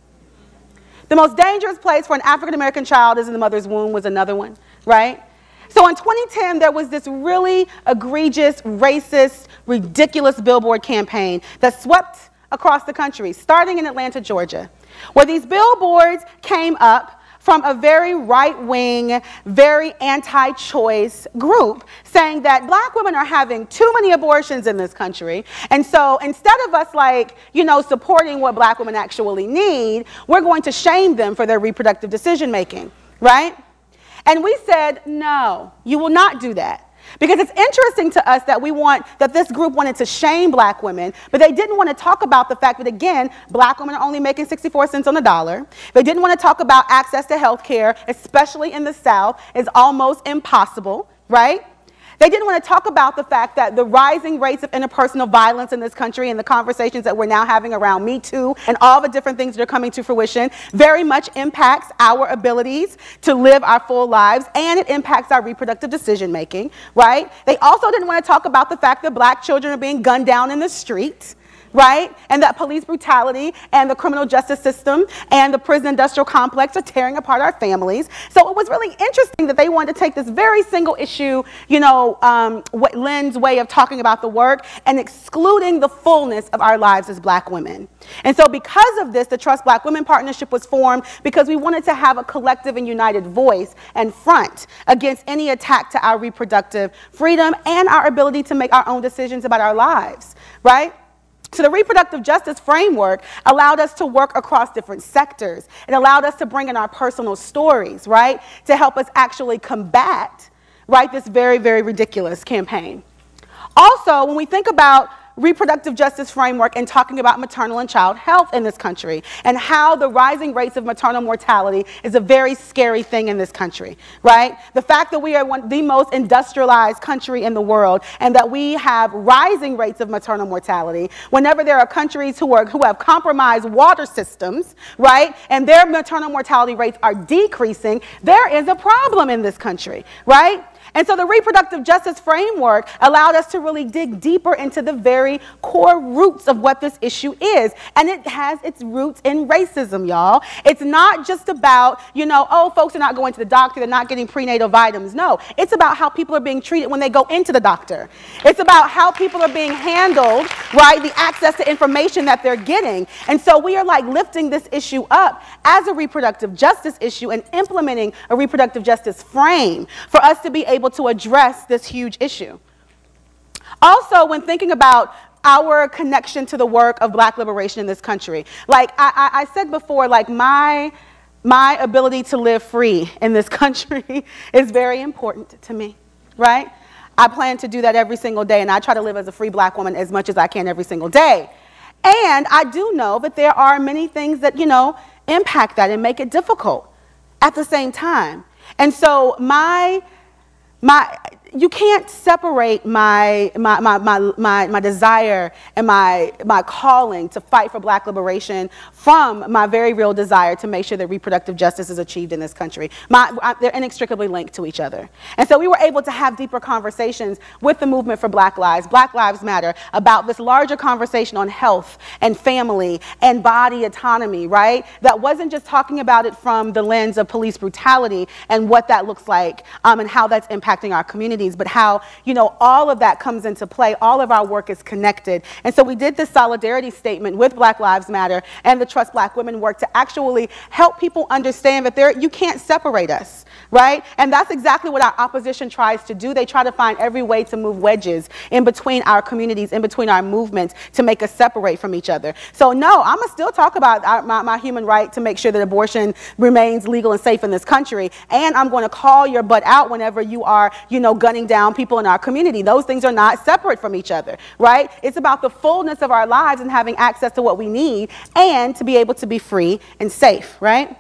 The most dangerous place for an African-American child is in the mother's womb was another one, right? So in twenty ten, there was this really egregious, racist, ridiculous billboard campaign that swept across the country, starting in Atlanta, Georgia, where these billboards came up from a very right-wing, very anti-choice group saying that black women are having too many abortions in this country. And so instead of us like, you know, supporting what black women actually need, we're going to shame them for their reproductive decision-making, right? And we said, no, you will not do that. Because it's interesting to us that we want, that this group wanted to shame black women, but they didn't want to talk about the fact that, again, black women are only making sixty-four cents on the dollar. They didn't want to talk about access to health care, especially in the South, is almost impossible, right? They didn't want to talk about the fact that the rising rates of interpersonal violence in this country and the conversations that we're now having around Me Too and all the different things that are coming to fruition very much impacts our abilities to live our full lives, and it impacts our reproductive decision making, right? They also didn't want to talk about the fact that black children are being gunned down in the streets, right? And that police brutality and the criminal justice system and the prison industrial complex are tearing apart our families. So it was really interesting that they wanted to take this very single issue, you know, um, lens way of talking about the work and excluding the fullness of our lives as black women. And so because of this, the Trust Black Women Partnership was formed because we wanted to have a collective and united voice and front against any attack to our reproductive freedom and our ability to make our own decisions about our lives, right? So the reproductive justice framework allowed us to work across different sectors. It allowed us to bring in our personal stories, right, to help us actually combat, right, this very, very ridiculous campaign. Also, when we think about reproductive justice framework and talking about maternal and child health in this country and how the rising rates of maternal mortality is a very scary thing in this country, right? The fact that we are one, the most industrialized country in the world and that we have rising rates of maternal mortality whenever there are countries who, are, who have compromised water systems, right, and their maternal mortality rates are decreasing, there is a problem in this country, right? And so the reproductive justice framework allowed us to really dig deeper into the very core roots of what this issue is. And it has its roots in racism, y'all. It's not just about, you know, oh, folks are not going to the doctor, they're not getting prenatal vitamins. No, it's about how people are being treated when they go into the doctor. It's about how people are being handled, right, the access to information that they're getting. And so we are like lifting this issue up as a reproductive justice issue and implementing a reproductive justice frame for us to be able to address this huge issue. Also, when thinking about our connection to the work of black liberation in this country, like I, I, I said before, like my, my ability to live free in this country is very important to me, right? I plan to do that every single day, and I try to live as a free black woman as much as I can every single day. And I do know that there are many things that, you know, impact that and make it difficult at the same time. And so my, my, you can't separate my, my, my, my, my, my desire and my, my calling to fight for black liberation from my very real desire to make sure that reproductive justice is achieved in this country. My, I, they're inextricably linked to each other. And so we were able to have deeper conversations with the movement for Black Lives, Black Lives Matter, about this larger conversation on health and family and body autonomy, right? That wasn't just talking about it from the lens of police brutality and what that looks like um, and how that's impacting our communities, but how, you know, all of that comes into play. All of our work is connected. And so we did this solidarity statement with Black Lives Matter and the Trust Black Women work to actually help people understand that there, you can't separate us, right? And that's exactly what our opposition tries to do. They try to find every way to move wedges in between our communities, in between our movements, to make us separate from each other. So no, I'm gonna still talk about our, my, my human right to make sure that abortion remains legal and safe in this country. And I'm gonna call your butt out whenever you are, you know, gunning down people in our community. Those things are not separate from each other, right? It's about the fullness of our lives and having access to what we need and to be able to be free and safe, right?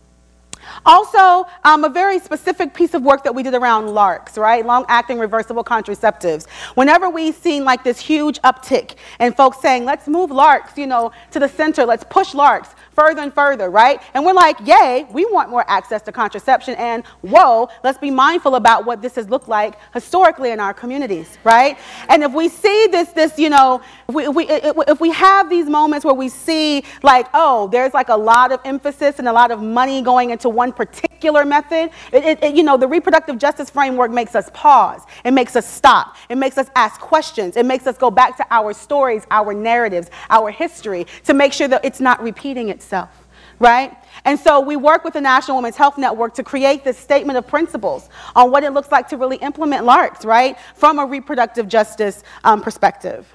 Also, um, a very specific piece of work that we did around LARCs, right? Long-acting reversible contraceptives. Whenever we've seen like this huge uptick and folks saying, let's move LARCs, you know, to the center, let's push LARCs further and further, right? And we're like, yay, we want more access to contraception, and whoa, let's be mindful about what this has looked like historically in our communities, right? And if we see this, this, you know, if we, if we, if we have these moments where we see like, oh, there's like a lot of emphasis and a lot of money going into one particular method, it, it, it, you know, the reproductive justice framework makes us pause. It makes us stop. It makes us ask questions. It makes us go back to our stories, our narratives, our history, to make sure that it's not repeating itself. Self, right? And so we work with the National Women's Health Network to create this statement of principles on what it looks like to really implement LARCs, right, from a reproductive justice um, perspective.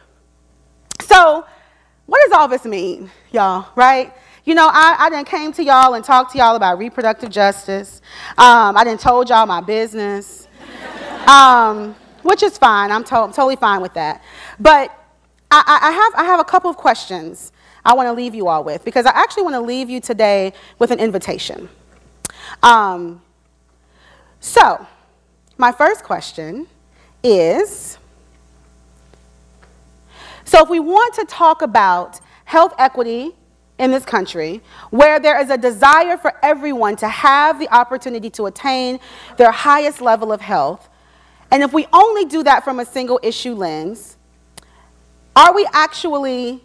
So what does all this mean, y'all, right? You know, I, I done came to y'all and talked to y'all about reproductive justice. Um, I done told y'all my business, um, which is fine. I'm, to I'm totally fine with that. But I, I, have, I have a couple of questions I want to leave you all with, because I actually want to leave you today with an invitation. Um, so, my first question is, so if we want to talk about health equity in this country, where there is a desire for everyone to have the opportunity to attain their highest level of health, and if we only do that from a single issue lens, are we actually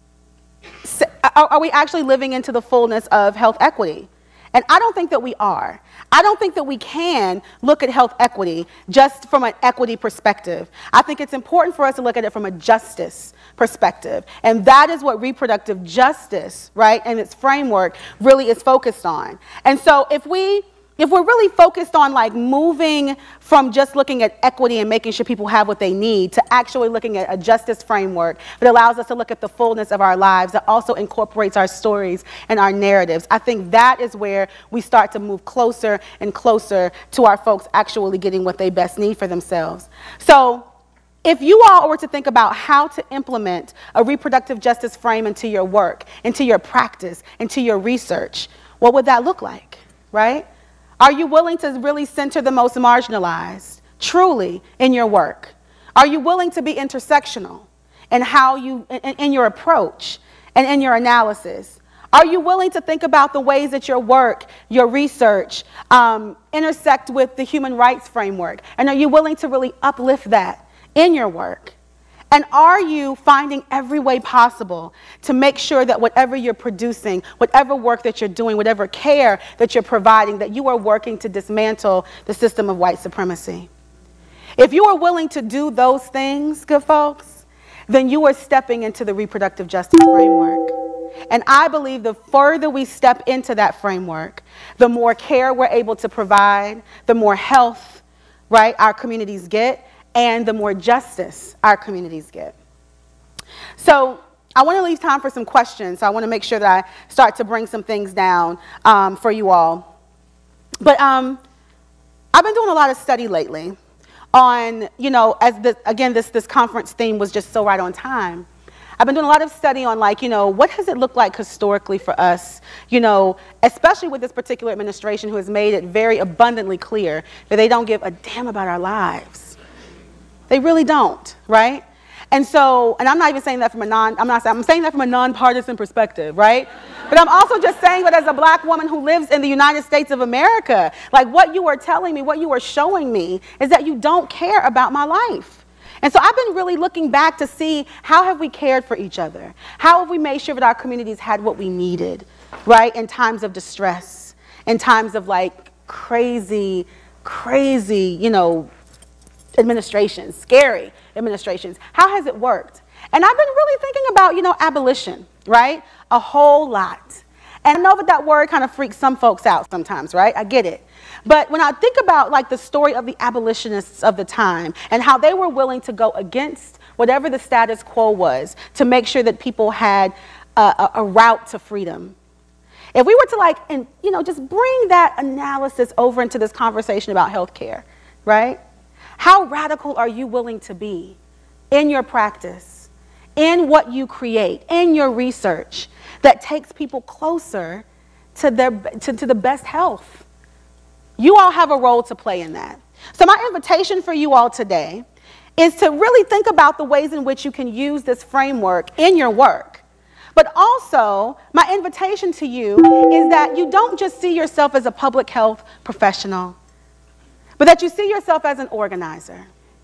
Are we actually living into the fullness of health equity? And I don't think that we are. I don't think that we can look at health equity just from an equity perspective. I think it's important for us to look at it from a justice perspective. And that is what reproductive justice, right, and its framework really is focused on. And so if we If we're really focused on like moving from just looking at equity and making sure people have what they need to actually looking at a justice framework that allows us to look at the fullness of our lives, that also incorporates our stories and our narratives, I think that is where we start to move closer and closer to our folks actually getting what they best need for themselves. So if you all were to think about how to implement a reproductive justice frame into your work, into your practice, into your research, what would that look like, right? Are you willing to really center the most marginalized, truly, in your work? Are you willing to be intersectional in how you, in, in your approach and in your analysis? Are you willing to think about the ways that your work, your research, um, intersect with the human rights framework? And are you willing to really uplift that in your work? And are you finding every way possible to make sure that whatever you're producing, whatever work that you're doing, whatever care that you're providing, that you are working to dismantle the system of white supremacy? If you are willing to do those things, good folks, then you are stepping into the reproductive justice framework. And I believe the further we step into that framework, the more care we're able to provide, the more health, right, our communities get, and the more justice our communities get. So I want to leave time for some questions. So I want to make sure that I start to bring some things down um, for you all. But um, I've been doing a lot of study lately on, you know, as the, again, this, this conference theme was just so right on time. I've been doing a lot of study on, like, you know, what does it look like historically for us, you know, especially with this particular administration who has made it very abundantly clear that they don't give a damn about our lives. They really don't, right? And so, and I'm not even saying that from a non, I'm not saying, I'm saying that from a nonpartisan perspective, right? But I'm also just saying that as a black woman who lives in the United States of America, like what you are telling me, what you are showing me is that you don't care about my life. And so I've been really looking back to see how have we cared for each other? How have we made sure that our communities had what we needed, right? In times of distress, in times of like crazy, crazy, you know, administrations, scary administrations. How has it worked? And I've been really thinking about, you know, abolition, right? A whole lot. And I know that that word kind of freaks some folks out sometimes, right? I get it. But when I think about like the story of the abolitionists of the time and how they were willing to go against whatever the status quo was to make sure that people had a, a, a route to freedom. If we were to like, and, you know, just bring that analysis over into this conversation about healthcare, right? How radical are you willing to be in your practice, in what you create, in your research that takes people closer to, their, to, to the best health? You all have a role to play in that. So my invitation for you all today is to really think about the ways in which you can use this framework in your work. But also, my invitation to you is that you don't just see yourself as a public health professional, but that you see yourself as an organizer.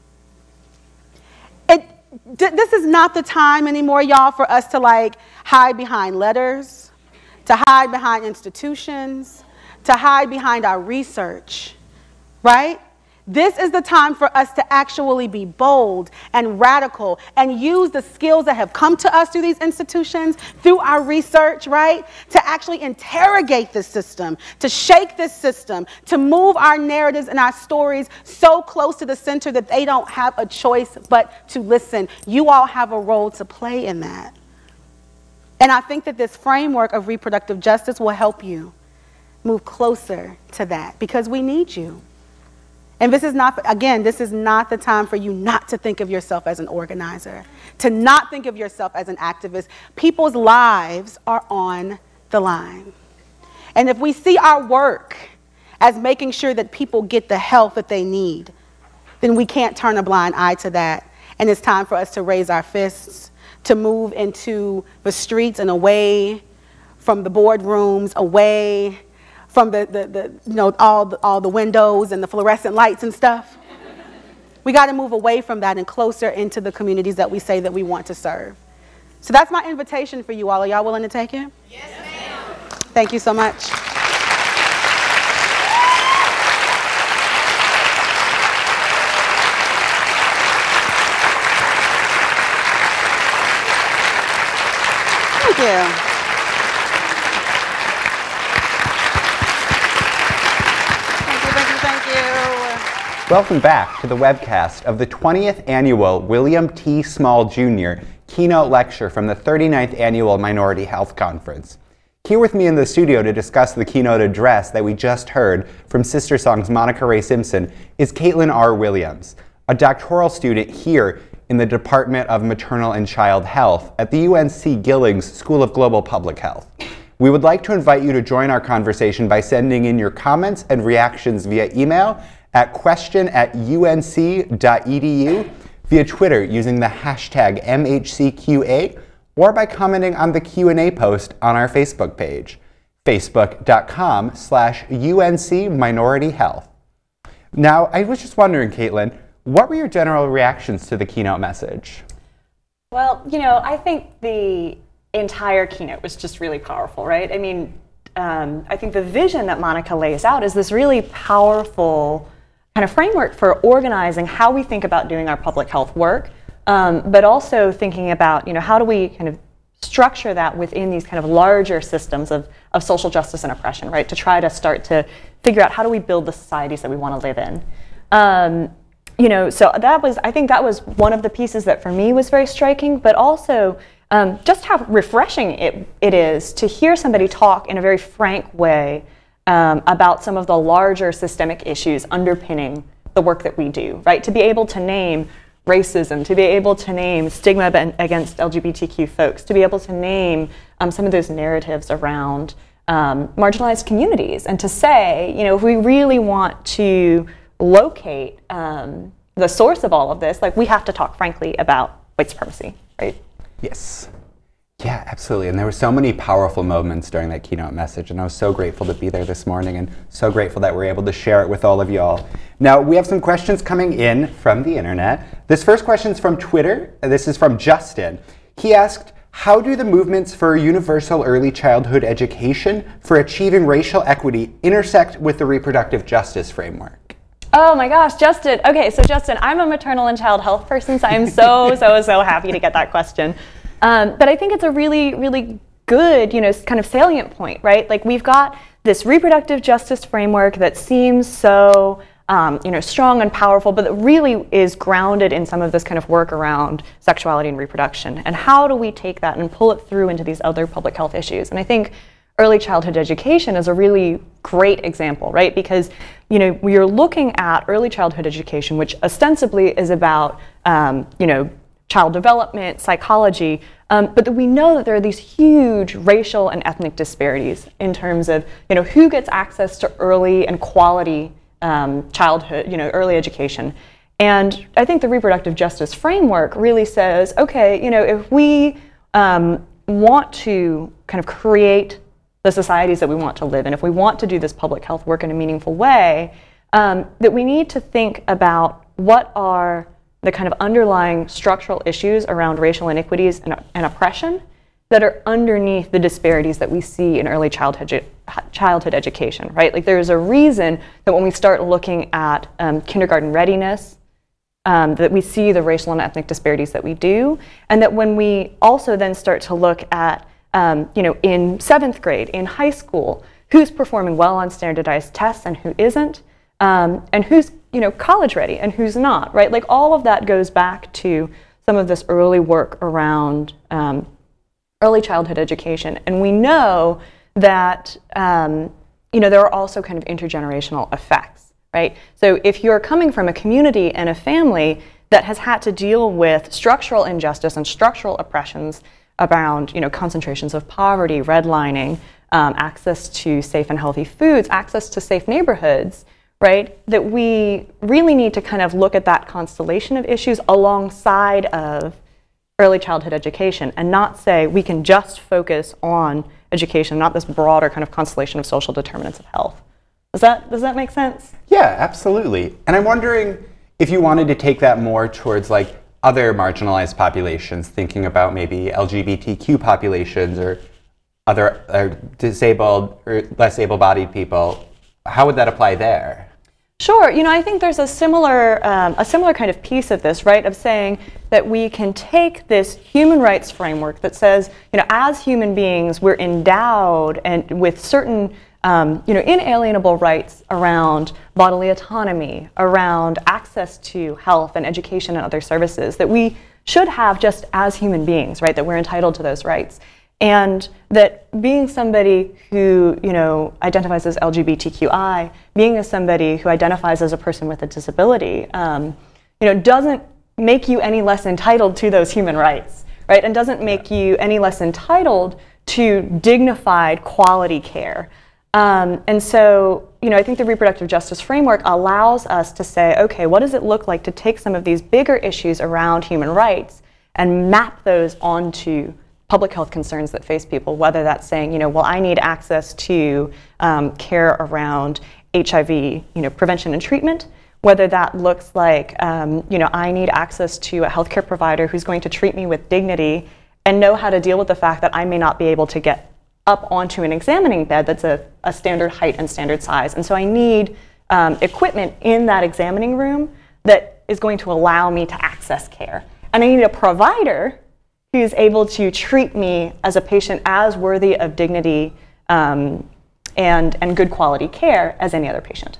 It, this is not the time anymore, y'all, for us to like hide behind letters, to hide behind institutions, to hide behind our research, right? This is the time for us to actually be bold and radical and use the skills that have come to us through these institutions, through our research, right? To actually interrogate this system, to shake this system, to move our narratives and our stories so close to the center that they don't have a choice but to listen. You all have a role to play in that. And I think that this framework of reproductive justice will help you move closer to that because we need you. And this is not, again, this is not the time for you not to think of yourself as an organizer, to not think of yourself as an activist. People's lives are on the line. And if we see our work as making sure that people get the help that they need, then we can't turn a blind eye to that. And it's time for us to raise our fists, to move into the streets and away from the boardrooms, away from the, the, the you know, all the, all the windows and the fluorescent lights and stuff. We got to move away from that and closer into the communities that we say that we want to serve. So that's my invitation for you all. Are y'all willing to take it? Yes, ma'am. Thank you so much. Thank you. Welcome back to the webcast of the twentieth Annual William T. Small Junior Keynote Lecture from the thirty-ninth Annual Minority Health Conference. Here with me in the studio to discuss the keynote address that we just heard from Sister Song's Monica Raye Simpson is Caitlin R. Williams, a doctoral student here in the Department of Maternal and Child Health at the U N C Gillings School of Global Public Health. We would like to invite you to join our conversation by sending in your comments and reactions via email at question at U N C dot E D U, via Twitter using the hashtag M H C Q A, or by commenting on the Q and A post on our Facebook page, facebook dot com slash U N C Minority Health. Now, I was just wondering, Caitlin, what were your general reactions to the keynote message? Well, you know, I think the entire keynote was just really powerful, right? I mean, um, I think the vision that Monica lays out is this really powerful kind of framework for organizing how we think about doing our public health work, um, but also thinking about, you know, how do we kind of structure that within these kind of larger systems of, of social justice and oppression, right? To try to start to figure out how do we build the societies that we want to live in. Um, you know, so that was, I think that was one of the pieces that for me was very striking, but also um, just how refreshing it, it is to hear somebody talk in a very frank way Um, about some of the larger systemic issues underpinning the work that we do, right? To be able to name racism, to be able to name stigma against L G B T Q folks, to be able to name um, some of those narratives around um, marginalized communities, and to say, you know, if we really want to locate um, the source of all of this, like, we have to talk frankly about white supremacy, right? Yes. Yeah, absolutely. And there were so many powerful moments during that keynote message, and I was so grateful to be there this morning, and so grateful that we're able to share it with all of y'all. Now, we have some questions coming in from the internet. This first question is from Twitter. This is from Justin. He asked, how do the movements for universal early childhood education for achieving racial equity intersect with the reproductive justice framework? Oh my gosh, Justin. Okay, so Justin, I'm a maternal and child health person, so I'm so, so, so happy to get that question. Um, but I think it's a really, really good, you know, kind of salient point, right? Like, we've got this reproductive justice framework that seems so, um, you know, strong and powerful, but that really is grounded in some of this kind of work around sexuality and reproduction. And how do we take that and pull it through into these other public health issues? And I think early childhood education is a really great example, right? Because, you know, we are looking at early childhood education, which ostensibly is about, um, you know, child development, psychology, um, but that we know that there are these huge racial and ethnic disparities in terms of, you know, who gets access to early and quality um, childhood, you know, early education. And I think the reproductive justice framework really says, okay, you know, if we um, want to kind of create the societies that we want to live in, if we want to do this public health work in a meaningful way, um, that we need to think about what are the kind of underlying structural issues around racial inequities and, and oppression that are underneath the disparities that we see in early childhood, childhood education, right? Like, there's a reason that when we start looking at um, kindergarten readiness, um, that we see the racial and ethnic disparities that we do, and that when we also then start to look at, um, you know, in seventh grade, in high school, who's performing well on standardized tests and who isn't, um, and who's, you know, college ready and who's not, right? Like, all of that goes back to some of this early work around um, early childhood education. And we know that, um, you know, there are also kind of intergenerational effects, right? So if you're coming from a community and a family that has had to deal with structural injustice and structural oppressions around, you know, concentrations of poverty, redlining, um, access to safe and healthy foods, access to safe neighborhoods, right, that we really need to kind of look at that constellation of issues alongside of early childhood education, and not say we can just focus on education, not this broader kind of constellation of social determinants of health. Does that, does that make sense? Yeah, absolutely. And I'm wondering if you wanted to take that more towards, like, other marginalized populations, thinking about maybe L G B T Q populations or other uh, disabled or less able-bodied people, how would that apply there? Sure. You know, I think there's a similar, um, a similar kind of piece of this, right, of saying that we can take this human rights framework that says, you know, as human beings, we're endowed and with certain, um, you know, inalienable rights around bodily autonomy, around access to health and education and other services that we should have just as human beings, right, that we're entitled to those rights. And that being somebody who, you know, identifies as L G B T Q I, being as somebody who identifies as a person with a disability, um, you know, doesn't make you any less entitled to those human rights, right? And doesn't make you any less entitled to dignified quality care. Um, and so, you know, I think the reproductive justice framework allows us to say, okay, what does it look like to take some of these bigger issues around human rights and map those onto public health concerns that face people, whether that's saying, you know, well, I need access to um, care around H I V, you know, prevention and treatment, whether that looks like, um, you know, I need access to a healthcare provider who's going to treat me with dignity and know how to deal with the fact that I may not be able to get up onto an examining bed that's a, a standard height and standard size. And so I need um, equipment in that examining room that is going to allow me to access care. And I need a provider who's able to treat me as a patient as worthy of dignity um, and, and good quality care as any other patient.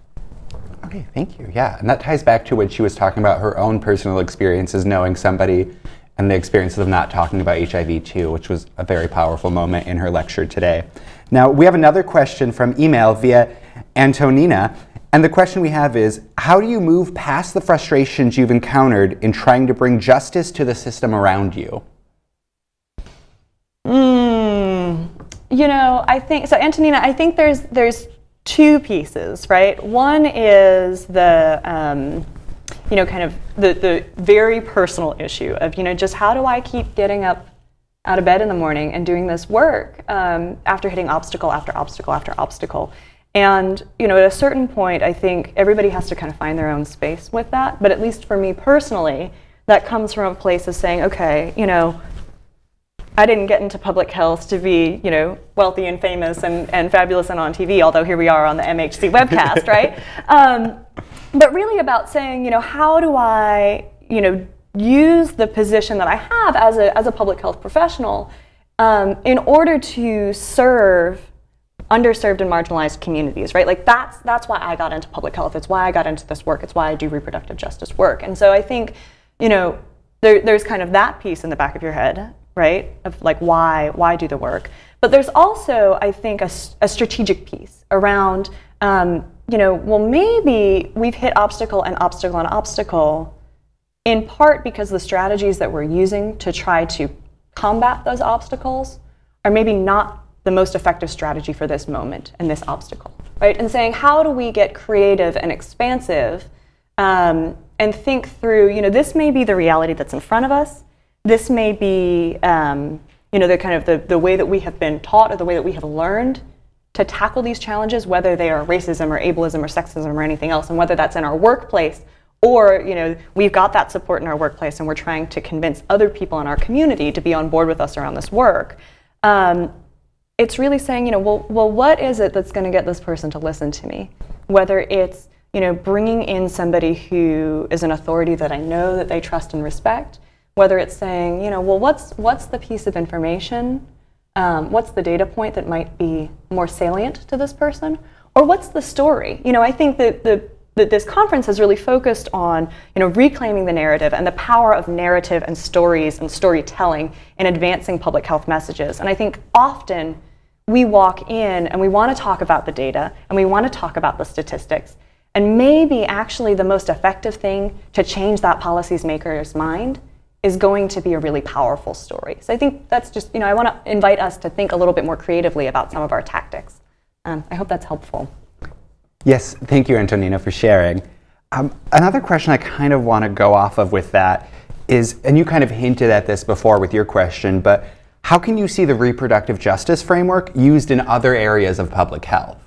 Okay, thank you. Yeah, and that ties back to when she was talking about her own personal experiences knowing somebody and the experiences of not talking about H I V too, which was a very powerful moment in her lecture today. Now, we have another question from email via Antonina, And the question we have is, how do you move past the frustrations you've encountered in trying to bring justice to the system around you? Mm, you know, I think, so Antonina, I think there's, there's two pieces, right? One is the, um, you know, kind of the, the very personal issue of, you know, just how do I keep getting up out of bed in the morning and doing this work um, after hitting obstacle after obstacle after obstacle. And, you know, at a certain point, I think everybody has to kind of find their own space with that. But at least for me personally, that comes from a place of saying, okay, you know, I didn't get into public health to be, you know, wealthy and famous and, and fabulous and on T V, although here we are on the M H C webcast, right? Um, but really about saying, you know, how do I, you know, use the position that I have as a, as a public health professional um, in order to serve underserved and marginalized communities, right? Like that's, that's why I got into public health. It's why I got into this work. It's why I do reproductive justice work. And so I think, you know, there, there's kind of that piece in the back of your head, right? Of like, why, why do the work? But there's also, I think, a, a strategic piece around, um, you know, well, maybe we've hit obstacle and obstacle and obstacle in part because the strategies that we're using to try to combat those obstacles are maybe not the most effective strategy for this moment and this obstacle, right? And saying, how do we get creative and expansive um, and think through, you know, this may be the reality that's in front of us. This may be, um, you know, the kind of the, the way that we have been taught or the way that we have learned to tackle these challenges, whether they are racism or ableism or sexism or anything else, and whether that's in our workplace or, you know, we've got that support in our workplace and we're trying to convince other people in our community to be on board with us around this work. Um, it's really saying, you know, well, well, what is it that's going to get this person to listen to me? Whether it's, you know, bringing in somebody who is an authority that I know that they trust and respect, whether it's saying, you know, well, what's, what's the piece of information, um, what's the data point that might be more salient to this person, or what's the story? You know, I think that the that this conference has really focused on, you know, reclaiming the narrative and the power of narrative and stories and storytelling in advancing public health messages. And I think often we walk in and we want to talk about the data and we want to talk about the statistics. And maybe actually the most effective thing to change that policymaker's mind is going to be a really powerful story. So I think that's just, you know, I want to invite us to think a little bit more creatively about some of our tactics. Um, I hope that's helpful. Yes, thank you, Antonina, for sharing. Um, another question I kind of want to go off of with that is, and you kind of hinted at this before with your question, but how can you see the reproductive justice framework used in other areas of public health?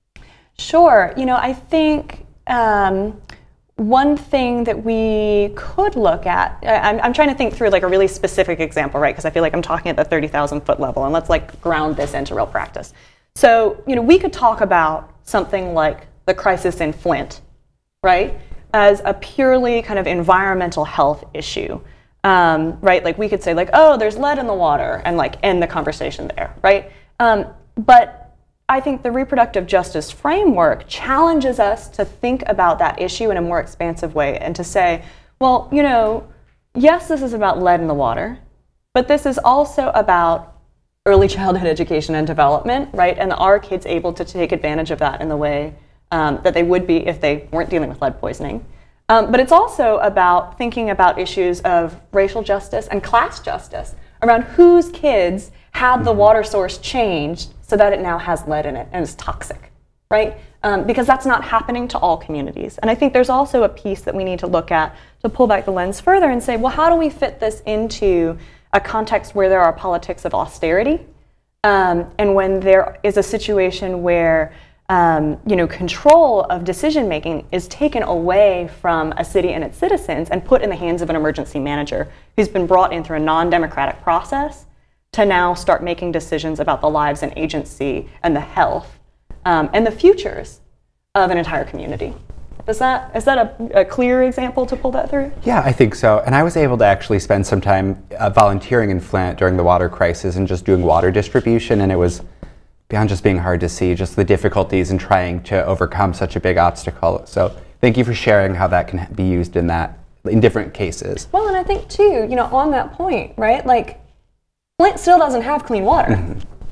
Sure. You know, I think um, one thing that we could look at, I'm, I'm trying to think through like a really specific example, right? Because I feel like I'm talking at the thirty thousand foot level, and let's like ground this into real practice. So, you know, we could talk about something like the crisis in Flint, right, as a purely kind of environmental health issue, um, right? Like we could say like, oh, there's lead in the water and like end the conversation there, right? Um, but I think the reproductive justice framework challenges us to think about that issue in a more expansive way and to say, well, you know, yes, this is about lead in the water, but this is also about early childhood education and development, right? And are kids able to take advantage of that in the way um, that they would be if they weren't dealing with lead poisoning? Um, but it's also about thinking about issues of racial justice and class justice around whose kids had the water source changed so that it now has lead in it and is toxic, right? Um, because that's not happening to all communities. And I think there's also a piece that we need to look at to pull back the lens further and say, well, how do we fit this into a context where there are politics of austerity, um, and when there is a situation where um, you know, control of decision making is taken away from a city and its citizens and put in the hands of an emergency manager who's been brought in through a non-democratic process to now start making decisions about the lives and agency and the health um, and the futures of an entire community. Is that, is that a, a clear example to pull that through? Yeah, I think so. And I was able to actually spend some time uh, volunteering in Flint during the water crisis and just doing water distribution, and it was beyond just being hard to see, just the difficulties in trying to overcome such a big obstacle. So thank you for sharing how that can be used in that, in different cases. Well, and I think too, you know, on that point, right, like Flint still doesn't have clean water. Mm-hmm.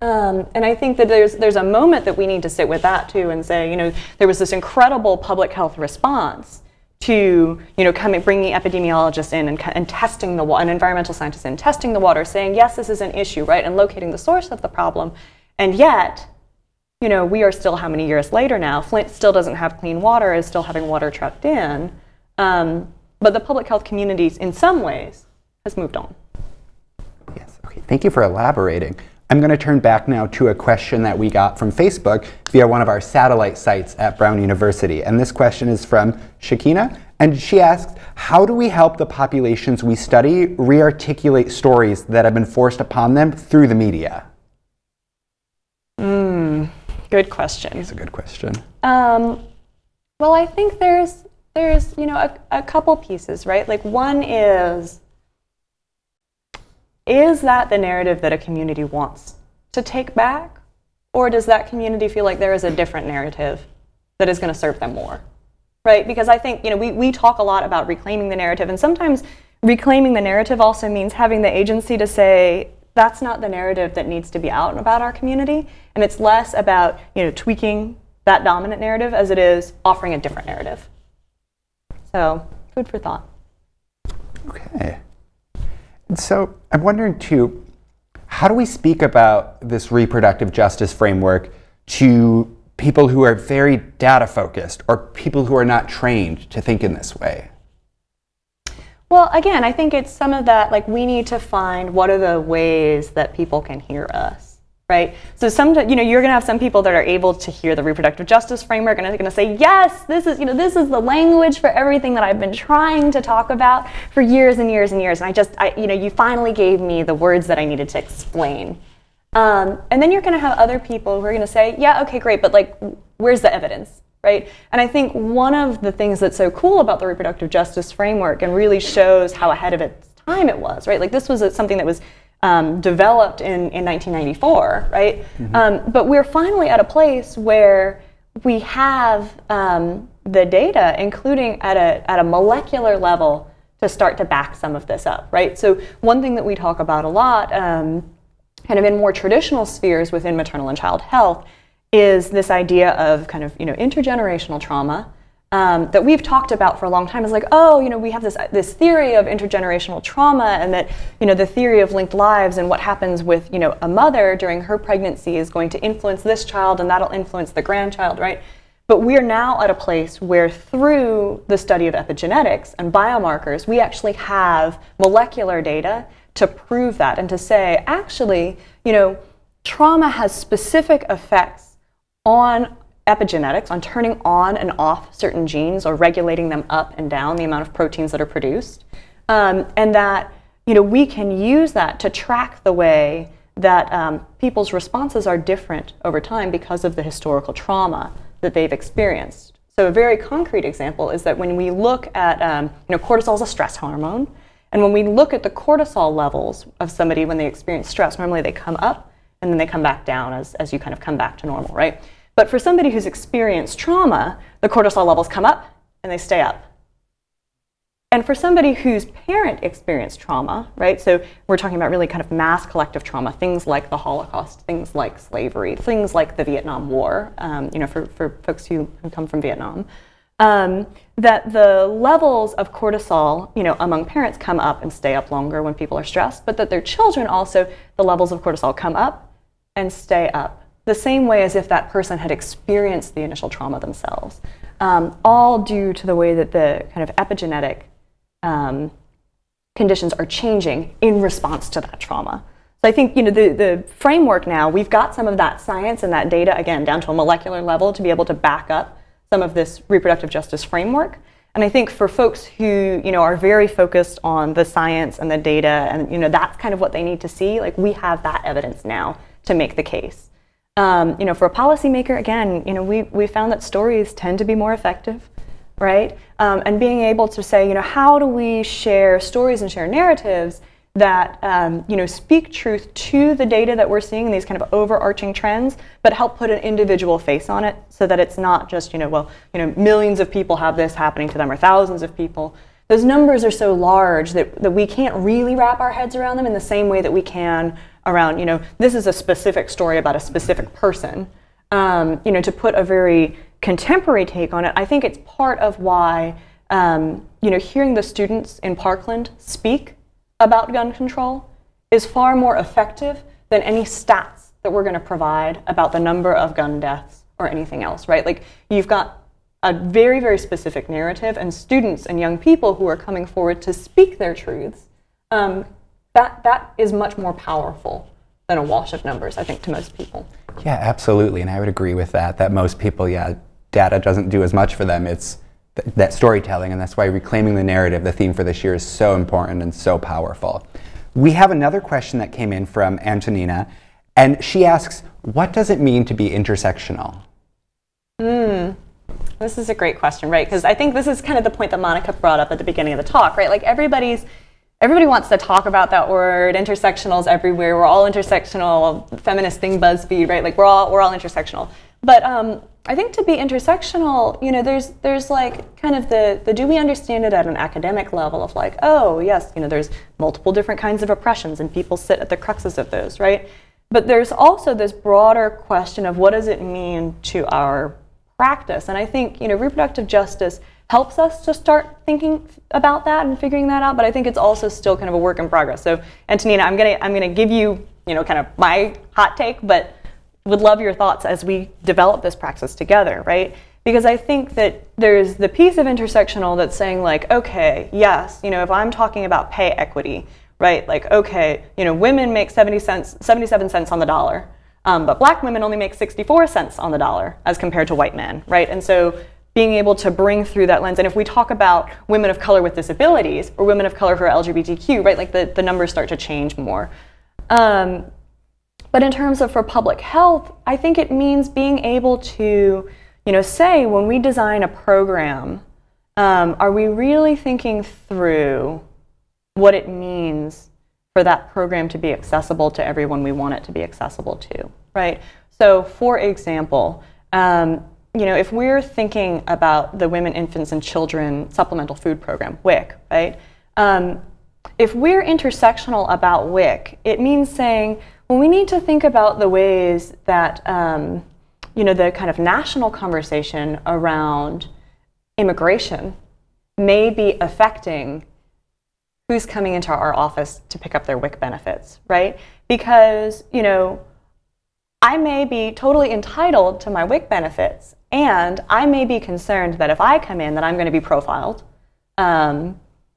Um, and I think that there's there's a moment that we need to sit with that too and say, you know, there was this incredible public health response to, you know, coming, bringing epidemiologists in and, and testing the water, and environmental scientists in, testing the water, saying, yes, this is an issue, right, and locating the source of the problem. And yet, you know, we are still how many years later now? Flint still doesn't have clean water, is still having water trucked in. Um, but the public health communities, in some ways, has moved on. Yes, okay, thank you for elaborating. I'm going to turn back now to a question that we got from Facebook via one of our satellite sites at Brown University. And this question is from Shakina, and she asks, how do we help the populations we study re-articulate stories that have been forced upon them through the media? Mm, good question. That's a good question. Um, well, I think there's, there's you know, a, a couple pieces, right? Like one is, is that the narrative that a community wants to take back? Or does that community feel like there is a different narrative that is going to serve them more? Right? Because I think, you know, we, we talk a lot about reclaiming the narrative, and sometimes reclaiming the narrative also means having the agency to say, that's not the narrative that needs to be out about our community. And it's less about, you know, tweaking that dominant narrative as it is offering a different narrative. So, food for thought. Okay. So I'm wondering too, how do we speak about this reproductive justice framework to people who are very data focused or people who are not trained to think in this way? Well, again, I think it's some of that, like we need to find what are the ways that people can hear us, right? So some, you know, you're going to have some people that are able to hear the reproductive justice framework and are going to say, yes, this is, you know, this is the language for everything that I've been trying to talk about for years and years and years. And I just, I, you know, you finally gave me the words that I needed to explain. Um, and then you're going to have other people who are going to say, yeah, okay, great, but like, where's the evidence, right? And I think one of the things that's so cool about the reproductive justice framework and really shows how ahead of its time it was, right? Like this was a, something that was Um, developed in, in nineteen ninety-four, right? Mm-hmm. um, but we're finally at a place where we have um, the data, including at a, at a molecular level, to start to back some of this up, right? So one thing that we talk about a lot, um, kind of in more traditional spheres within maternal and child health, is this idea of kind of, you know, intergenerational trauma, Um, that we've talked about for a long time. Is like, oh, you know, we have this this theory of intergenerational trauma, and that, you know, the theory of linked lives and what happens with, you know, a mother during her pregnancy is going to influence this child, and that'll influence the grandchild, right? But we're now at a place where through the study of epigenetics and biomarkers, we actually have molecular data to prove that and to say, actually, you know, trauma has specific effects on epigenetics, on turning on and off certain genes or regulating them up and down, the amount of proteins that are produced. Um, and that, you know, we can use that to track the way that um, people's responses are different over time because of the historical trauma that they've experienced. So a very concrete example is that when we look at, um, you know, cortisol is a stress hormone, and when we look at the cortisol levels of somebody when they experience stress, normally they come up and then they come back down as, as you kind of come back to normal, right? But for somebody who's experienced trauma, the cortisol levels come up and they stay up. And for somebody whose parent experienced trauma, right, so we're talking about really kind of mass collective trauma, things like the Holocaust, things like slavery, things like the Vietnam War, um, you know, for, for folks who, who come from Vietnam, um, that the levels of cortisol, you know, among parents come up and stay up longer when people are stressed, but that their children also, the levels of cortisol come up and stay up. The same way as if that person had experienced the initial trauma themselves, um, all due to the way that the kind of epigenetic um, conditions are changing in response to that trauma. So I think, you know, the, the framework now, we've got some of that science and that data, again, down to a molecular level to be able to back up some of this reproductive justice framework. And I think for folks who, you know, are very focused on the science and the data and, you know, that's kind of what they need to see, like we have that evidence now to make the case. Um, you know, for a policymaker, again, you know, we, we found that stories tend to be more effective, right? Um, and being able to say, you know, how do we share stories and share narratives that, um, you know, speak truth to the data that we're seeing, these kind of overarching trends, but help put an individual face on it so that it's not just, you know, well, you know, millions of people have this happening to them or thousands of people. Those numbers are so large that, that we can't really wrap our heads around them in the same way that we can around, you know, this is a specific story about a specific person, um, you know, to put a very contemporary take on it. I think it's part of why, um, you know, hearing the students in Parkland speak about gun control is far more effective than any stats that we're going to provide about the number of gun deaths or anything else, right? Like, you've got a very, very specific narrative, and students and young people who are coming forward to speak their truths, um, that, that is much more powerful than a wash of numbers, I think, to most people. Yeah, absolutely, and I would agree with that, that most people, yeah, data doesn't do as much for them. It's th that storytelling, and that's why reclaiming the narrative, the theme for this year, is so important and so powerful. We have another question that came in from Antonina, and she asks, what does it mean to be intersectional? Mm. This is a great question, right? Because I think this is kind of the point that Monica brought up at the beginning of the talk, right? Like, everybody's, everybody wants to talk about that word. Intersectional's everywhere. We're all intersectional. Feminist thing, BuzzFeed, right? Like, we're all we're all intersectional. But um, I think to be intersectional, you know, there's there's like kind of the the do we understand it at an academic level of like, oh yes, you know, there's multiple different kinds of oppressions and people sit at the cruxes of those, right? But there's also this broader question of what does it mean to our practice, and I think, you know, reproductive justice helps us to start thinking about that and figuring that out. But I think it's also still kind of a work in progress. So, Antonina, I'm gonna I'm gonna give you, you know, kind of my hot take, but would love your thoughts as we develop this practice together, right? Because I think that there's the piece of intersectional that's saying like, okay, yes, you know, if I'm talking about pay equity, right? Like, okay, you know, women make seventy cents, seventy-seven cents on the dollar. Um, but black women only make sixty-four cents on the dollar as compared to white men, right? And so being able to bring through that lens, and if we talk about women of color with disabilities or women of color who are L G B T Q, right, like the, the numbers start to change more. Um, but in terms of for public health, I think it means being able to, you know, say when we design a program, um, are we really thinking through what it means for that program to be accessible to everyone we want it to be accessible to, right? So, for example, um, you know, if we're thinking about the Women, Infants, and Children Supplemental Food Program, W I C, right? Um, if we're intersectional about W I C, it means saying, well, we need to think about the ways that, um, you know, the kind of national conversation around immigration may be affecting who's coming into our office to pick up their W I C benefits, right? Because, you know, I may be totally entitled to my W I C benefits, and I may be concerned that if I come in that I'm going to be profiled. Um,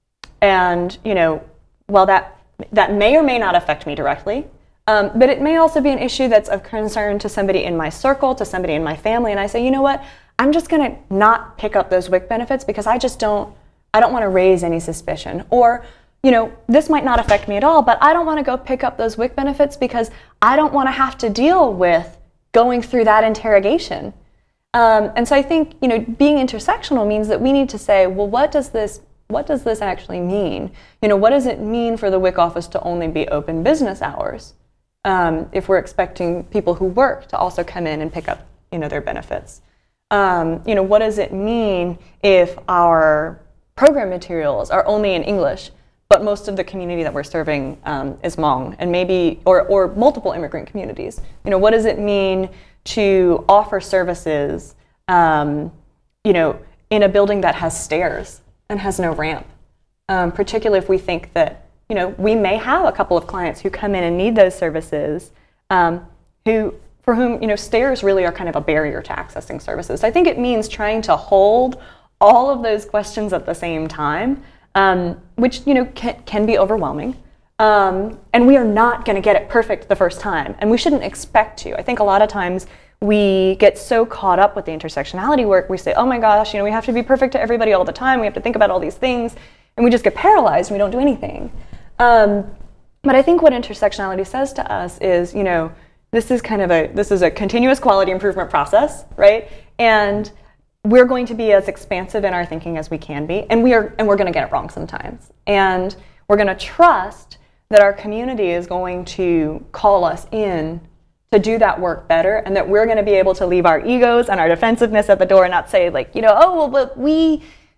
and, you know, well, that, that may or may not affect me directly, um, but it may also be an issue that's of concern to somebody in my circle, to somebody in my family, and I say, you know what, I'm just going to not pick up those W I C benefits because I just don't, I don't want to raise any suspicion. Or, you know, this might not affect me at all, but I don't want to go pick up those W I C benefits because I don't want to have to deal with going through that interrogation. Um, and so I think, you know, being intersectional means that we need to say, well, what does this, what does this actually mean? You know, what does it mean for the W I C office to only be open business hours um, if we're expecting people who work to also come in and pick up, you know, their benefits? Um, you know, what does it mean if our program materials are only in English, but most of the community that we're serving um, is Hmong, and maybe, or, or multiple immigrant communities? You know, what does it mean to offer services, um, you know, in a building that has stairs and has no ramp? Um, particularly if we think that, you know, we may have a couple of clients who come in and need those services, um, who, for whom, you know, stairs really are kind of a barrier to accessing services. So I think it means trying to hold all of those questions at the same time, um, which, you know, can, can be overwhelming. Um, and we are not going to get it perfect the first time, and we shouldn't expect to. I think a lot of times we get so caught up with the intersectionality work, we say, oh my gosh, you know, we have to be perfect to everybody all the time, we have to think about all these things, and we just get paralyzed and we don't do anything. Um, but I think what intersectionality says to us is, you know, this is kind of a, this is a continuous quality improvement process, right? And we're going to be as expansive in our thinking as we can be, and we are, and we're going to get it wrong sometimes. And we're going to trust that our community is going to call us in to do that work better, and that we're going to be able to leave our egos and our defensiveness at the door and not say, like, you know, oh, well, but we,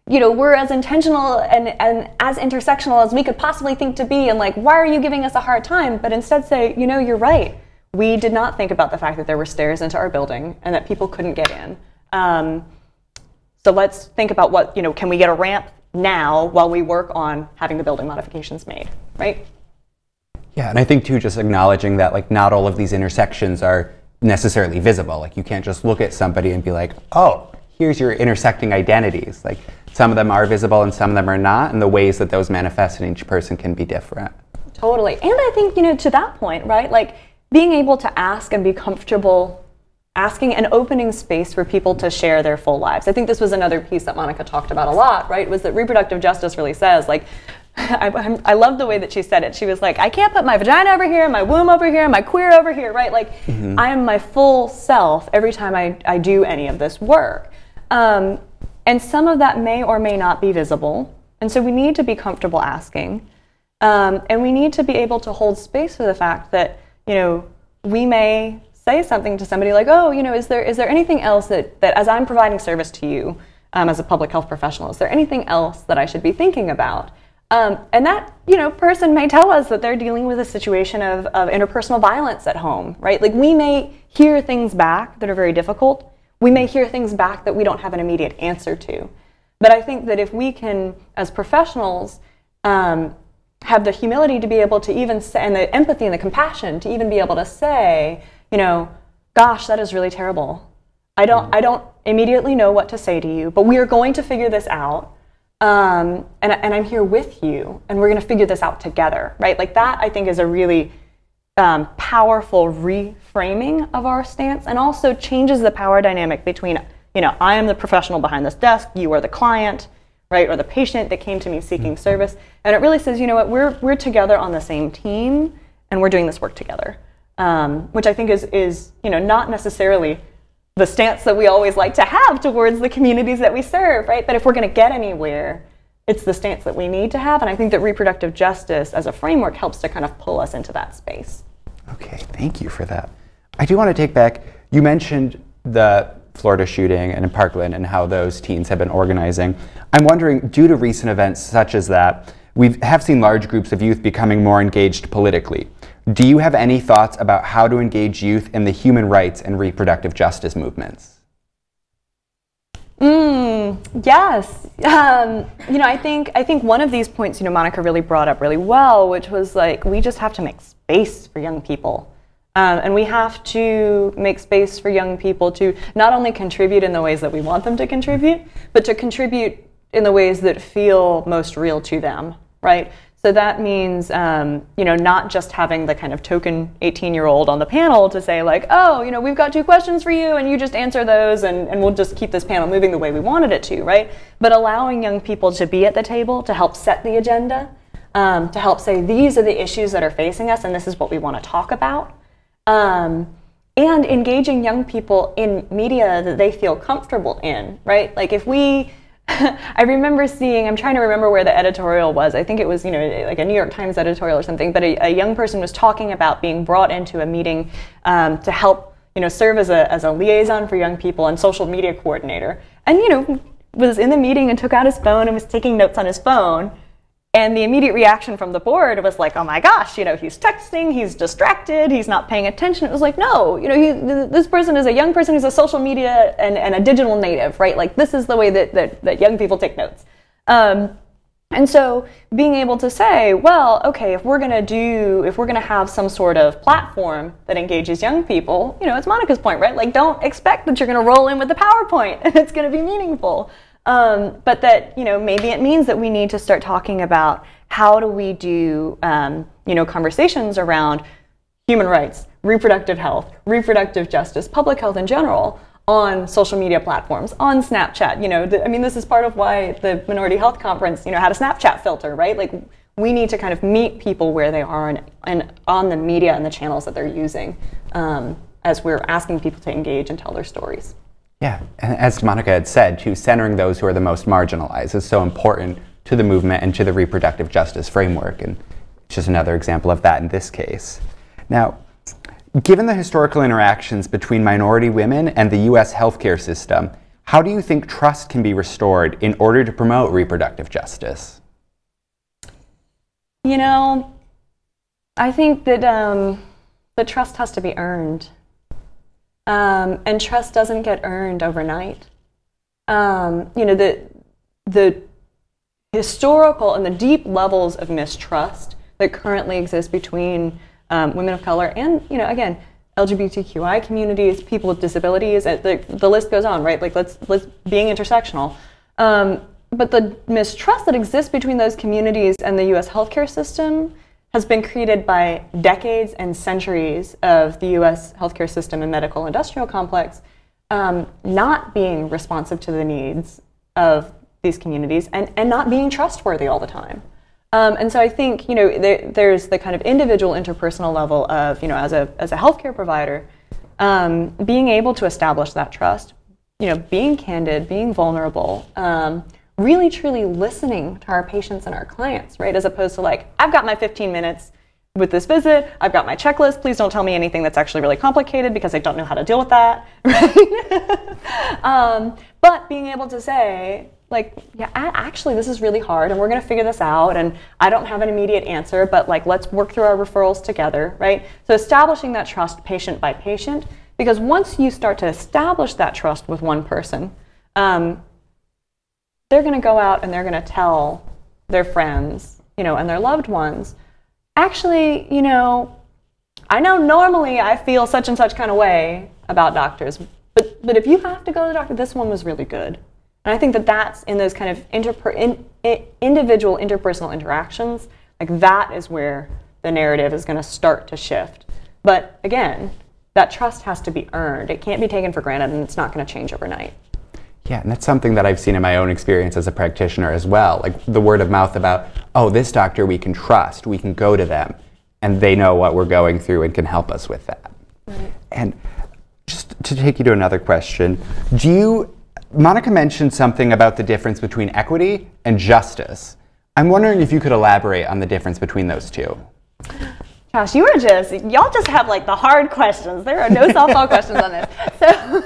you know, we're as intentional and, and as intersectional as we could possibly think to be, and like, why are you giving us a hard time? But instead say, you know, you're right. We did not think about the fact that there were stairs into our building and that people couldn't get in. Um, so let's think about what, you know, can we get a ramp now while we work on having the building modifications made, right? Yeah, and I think too, just acknowledging that like not all of these intersections are necessarily visible. Like you can't just look at somebody and be like, oh, here's your intersecting identities. Like some of them are visible and some of them are not, and the ways that those manifest in each person can be different. Totally. And I think, you know, to that point, right, like being able to ask and be comfortable asking and opening space for people to share their full lives. I think this was another piece that Monica talked about a lot, right, was that reproductive justice really says, like, I, I love the way that she said it. She was like, I can't put my vagina over here, my womb over here, my queer over here, right? Like, mm-hmm. I am my full self every time I, I do any of this work. Um, and some of that may or may not be visible. And so we need to be comfortable asking. Um, and we need to be able to hold space for the fact that, you know, we may say something to somebody like, oh, you know, is there is there anything else that, that as I'm providing service to you um, as a public health professional, is there anything else that I should be thinking about? Um, and that, you know, person may tell us that they're dealing with a situation of, of interpersonal violence at home, right? Like we may hear things back that are very difficult. We may hear things back that we don't have an immediate answer to. But I think that if we can, as professionals, um, have the humility to be able to even say, and the empathy and the compassion to even be able to say, you know, gosh, that is really terrible. I don't, I don't immediately know what to say to you, but we are going to figure this out. Um, and, and I'm here with you, and we're going to figure this out together, right? Like that, I think, is a really um, powerful reframing of our stance, and also changes the power dynamic between, you know, I am the professional behind this desk, you are the client, right, or the patient that came to me seeking service, and it really says, you know what, we're we're together on the same team, and we're doing this work together, um, which I think is is you know not necessarily the stance that we always like to have towards the communities that we serve, right? But if we're going to get anywhere, it's the stance that we need to have. And I think that reproductive justice as a framework helps to kind of pull us into that space. Okay, thank you for that. I do want to take back, you mentioned the Florida shooting and in Parkland and how those teens have been organizing. I'm wondering, due to recent events such as that, we have seen large groups of youth becoming more engaged politically. Do you have any thoughts about how to engage youth in the human rights and reproductive justice movements? Mm, yes. Um, you know, I think I think one of these points, you know, Monica really brought up really well, which was like, we just have to make space for young people. Um, and we have to make space for young people to not only contribute in the ways that we want them to contribute, but to contribute in the ways that feel most real to them, right? So that means, um, you know, not just having the kind of token eighteen-year-old on the panel to say like, oh, you know, we've got two questions for you and you just answer those and, and we'll just keep this panel moving the way we wanted it to, right? But allowing young people to be at the table, to help set the agenda, um, to help say these are the issues that are facing us and this is what we want to talk about. Um, and engaging young people in media that they feel comfortable in, right? Like if we... I remember seeing, I'm trying to remember where the editorial was. I think it was, you know, like a New York Times editorial or something, but a, a young person was talking about being brought into a meeting um, to help, you know, serve as a, as a liaison for young people and social media coordinator. And, you know, was in the meeting and took out his phone and was taking notes on his phone. And the immediate reaction from the board was like, oh my gosh, you know, he's texting, he's distracted, he's not paying attention. It was like, no, you know, he, this person is a young person who's a social media and, and a digital native, right? Like this is the way that, that, that young people take notes. Um, and so being able to say, well, okay, if we're gonna do, if we're gonna have some sort of platform that engages young people, you know, it's Monica's point, right? Like don't expect that you're gonna roll in with the PowerPoint and it's gonna be meaningful. Um, but that, you know, maybe it means that we need to start talking about how do we do, um, you know, conversations around human rights, reproductive health, reproductive justice, public health in general on social media platforms, on Snapchat. You know, the, I mean, this is part of why the Minority Health Conference, you know, had a Snapchat filter, right? Like we need to kind of meet people where they are and, and on the media and the channels that they're using um, as we're asking people to engage and tell their stories. Yeah, and as Monica had said, too, centering those who are the most marginalized is so important to the movement and to the reproductive justice framework, and it's just another example of that in this case. Now, given the historical interactions between minority women and the U S healthcare system, how do you think trust can be restored in order to promote reproductive justice? You know, I think that um, the trust has to be earned. Um, and trust doesn't get earned overnight. Um, you know, the, the historical and the deep levels of mistrust that currently exist between um, women of color and, you know, again, L G B T Q I communities, people with disabilities, the, the list goes on, right? Like, let's, let's being intersectional. Um, but the mistrust that exists between those communities and the U S healthcare system has been created by decades and centuries of the U S healthcare system and medical industrial complex um, not being responsive to the needs of these communities and, and not being trustworthy all the time. Um, and so I think, you know, there, there's the kind of individual interpersonal level of, you know, as a, as a healthcare provider, um, being able to establish that trust, you know, being candid, being vulnerable, um, really truly listening to our patients and our clients, right? As opposed to like, I've got my fifteen minutes with this visit, I've got my checklist, please don't tell me anything that's actually really complicated because I don't know how to deal with that, right? um, but being able to say, like, yeah, actually this is really hard and we're gonna figure this out and I don't have an immediate answer, but like, let's work through our referrals together, right? So establishing that trust patient by patient, because once you start to establish that trust with one person, um, they're gonna go out and they're gonna tell their friends, you know, and their loved ones, actually, you know, I know normally I feel such and such kind of way about doctors, but, but if you have to go to the doctor, this one was really good. And I think that that's in those kind of interper in, in, individual interpersonal interactions, like that is where the narrative is going to start to shift. But again, that trust has to be earned. It can't be taken for granted, and it's not going to change overnight. Yeah, and that's something that I've seen in my own experience as a practitioner as well. Like the word of mouth about, oh, this doctor we can trust, we can go to them, and they know what we're going through and can help us with that. Right. And just to take you to another question, do you, Monica mentioned something about the difference between equity and justice. I'm wondering if you could elaborate on the difference between those two. Gosh, you are just, y'all just have like the hard questions. There are no softball questions on this. So,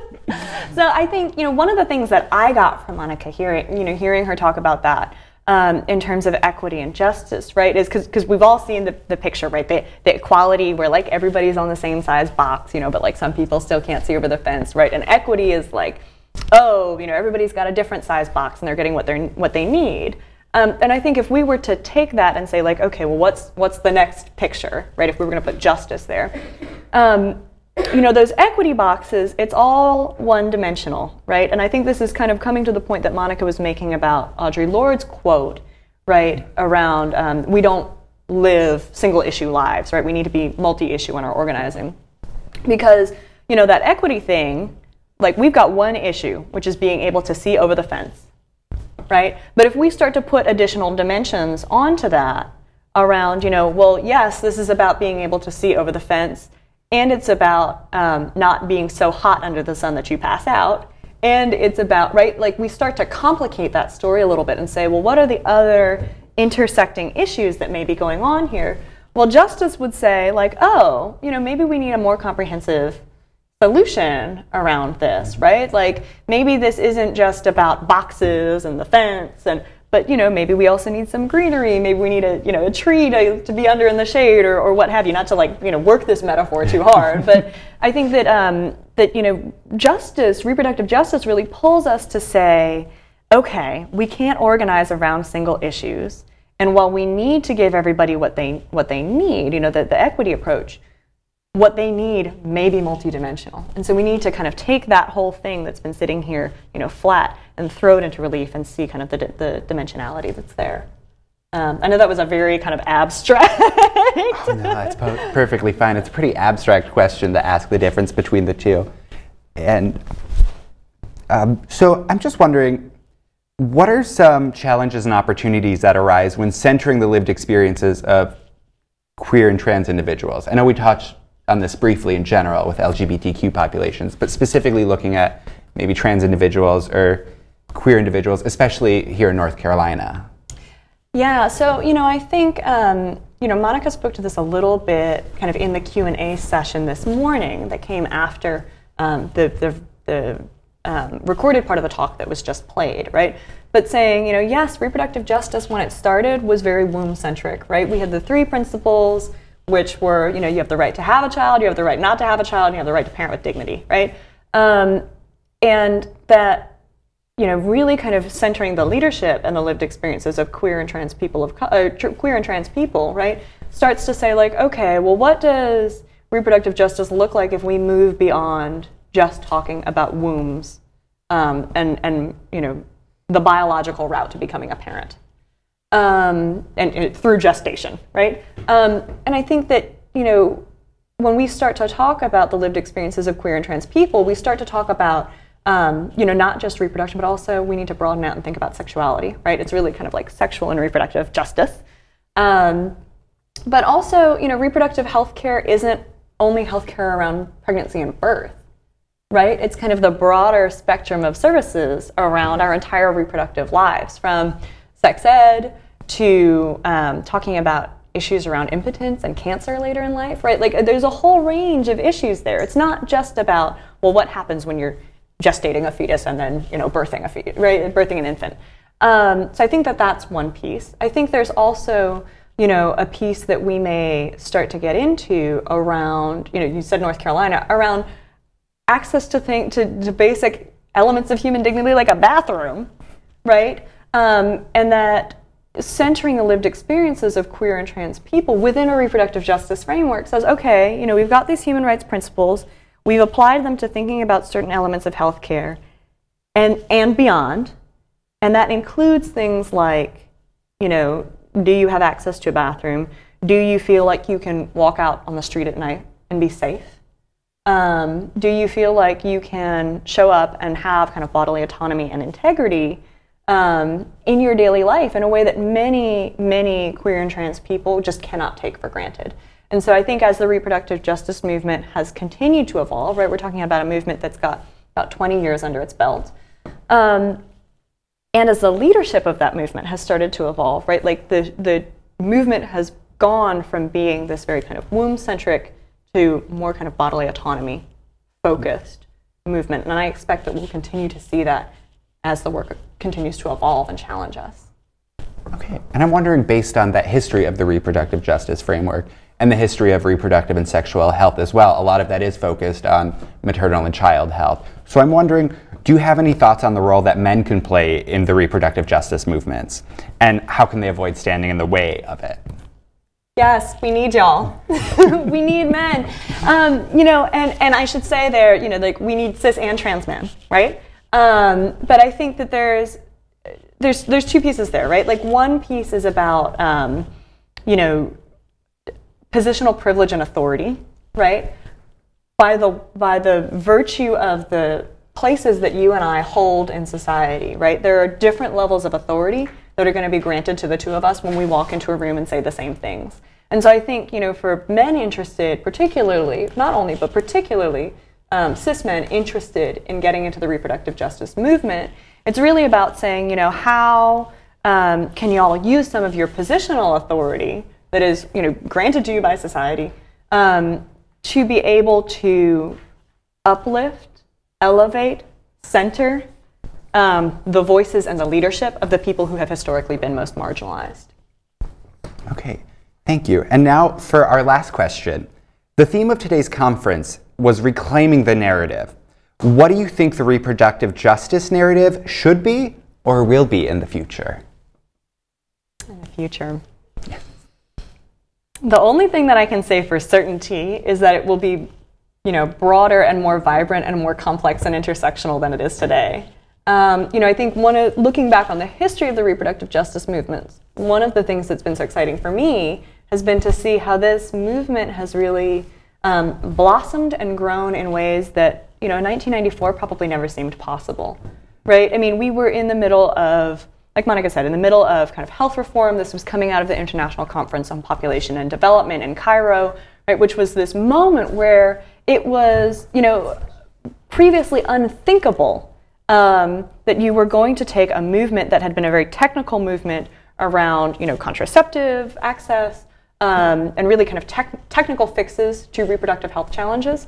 so I think, you know, one of the things that I got from Monica hearing, you know, hearing her talk about that um, in terms of equity and justice, right, is because because we've all seen the, the picture, right, the, the equality where like everybody's on the same size box, you know, but like some people still can't see over the fence, right, and equity is like, oh, you know, everybody's got a different size box and they're getting what they're what they need. Um, and I think if we were to take that and say like, okay, well, what's what's the next picture, right? If we were going to put justice there, um, you know, those equity boxes, it's all one-dimensional, right? And I think this is kind of coming to the point that Monica was making about Audre Lorde's quote, right? Around um, we don't live single-issue lives, right? We need to be multi-issue in our organizing, because you know that equity thing. Like we've got one issue, which is being able to see over the fence, right? But if we start to put additional dimensions onto that around, you know, well, yes, this is about being able to see over the fence, and it's about um, not being so hot under the sun that you pass out, and it's about, right, like we start to complicate that story a little bit and say, well, what are the other intersecting issues that may be going on here? Well, justice would say like, oh, you know, maybe we need a more comprehensive solution around this, right? Like maybe this isn't just about boxes and the fence, and but you know maybe we also need some greenery. Maybe we need a you know a tree to, to be under in the shade, or, or what have you. Not to like you know work this metaphor too hard, but I think that um, that you know justice, reproductive justice, really pulls us to say, okay, we can't organize around single issues, and while we need to give everybody what they what they need, you know the, the equity approach, what they need may be multidimensional. And so we need to kind of take that whole thing that's been sitting here, you know, flat, and throw it into relief and see kind of the, the dimensionality that's there. Um, I know that was a very kind of abstract. Oh, no, that's po- perfectly fine. It's a pretty abstract question to ask the difference between the two. And um, so I'm just wondering, what are some challenges and opportunities that arise when centering the lived experiences of queer and trans individuals? I know we touched on this briefly in general with L G B T Q populations, but specifically looking at maybe trans individuals or queer individuals, especially here in North Carolina. Yeah, so you know, I think um, you know Monica spoke to this a little bit, kind of in the Q and A session this morning that came after um, the, the the um, recorded part of the talk that was just played, right? But saying, you know, yes, reproductive justice when it started was very womb-centric, right? We had the three principles, which were, you know, you have the right to have a child, you have the right not to have a child, and you have the right to parent with dignity, right? Um, and that, you know, really kind of centering the leadership and the lived experiences of queer and trans people, of uh, queer and trans people, right, starts to say, like, okay, well, what does reproductive justice look like if we move beyond just talking about wombs um, and, and, you know, the biological route to becoming a parent, um, and, and through gestation, right? Um, and I think that, you know, when we start to talk about the lived experiences of queer and trans people, we start to talk about, um, you know, not just reproduction, but also we need to broaden out and think about sexuality, right? It's really kind of like sexual and reproductive justice. Um, but also, you know, reproductive health care isn't only health care around pregnancy and birth, right? It's kind of the broader spectrum of services around our entire reproductive lives, from sex ed to um, talking about issues around impotence and cancer later in life, right? Like, there's a whole range of issues there. It's not just about, well, what happens when you're gestating a fetus and then, you know, birthing a fetus, right? Birthing an infant. Um, so I think that that's one piece. I think there's also, you know, a piece that we may start to get into around, you know, you said North Carolina, around access to think to, to basic elements of human dignity, like a bathroom, right? Um, and that centering the lived experiences of queer and trans people within a reproductive justice framework says, okay, you know, we've got these human rights principles, we've applied them to thinking about certain elements of healthcare and and beyond, and that includes things like, you know, do you have access to a bathroom? Do you feel like you can walk out on the street at night and be safe? Um, do you feel like you can show up and have kind of bodily autonomy and integrity um, in your daily life in a way that many, many queer and trans people just cannot take for granted? And so I think as the reproductive justice movement has continued to evolve, right, we're talking about a movement that's got about twenty years under its belt, um, and as the leadership of that movement has started to evolve, right, like the, the movement has gone from being this very kind of womb-centric to more kind of bodily autonomy focused movement. And I expect that we'll continue to see that as the work continues to evolve and challenge us. Okay, and I'm wondering, based on that history of the reproductive justice framework and the history of reproductive and sexual health as well, a lot of that is focused on maternal and child health. So I'm wondering, do you have any thoughts on the role that men can play in the reproductive justice movements? And how can they avoid standing in the way of it? Yes, we need y'all. We need men. Um, you know, and, and I should say there, you know, like we need cis and trans men, right? Um, but I think that there's, there's, there's two pieces there, right? Like one piece is about, um, you know, positional privilege and authority, right? By the, by the virtue of the places that you and I hold in society, right? There are different levels of authority that are going to be granted to the two of us when we walk into a room and say the same things. And so I think, you know, for men interested, particularly, not only, but particularly um, cis men interested in getting into the reproductive justice movement, it's really about saying, you know, how um, can you all use some of your positional authority that is, you know, granted to you by society um, to be able to uplift, elevate, center Um, the voices and the leadership of the people who have historically been most marginalized. Okay, thank you. And now for our last question. The theme of today's conference was reclaiming the narrative. What do you think the reproductive justice narrative should be or will be in the future? In the future. Yes. The only thing that I can say for certainty is that it will be, you know, broader and more vibrant and more complex and intersectional than it is today. Um, you know, I think one of, looking back on the history of the reproductive justice movements, one of the things that's been so exciting for me has been to see how this movement has really um, blossomed and grown in ways that, you know, in nineteen ninety-four probably never seemed possible, right? I mean, we were in the middle of, like Monica said, in the middle of kind of health reform. This was coming out of the International Conference on Population and Development in Cairo, right, which was this moment where it was, you know, previously unthinkable Um, that you were going to take a movement that had been a very technical movement around, you know, contraceptive access um, and really kind of tech technical fixes to reproductive health challenges,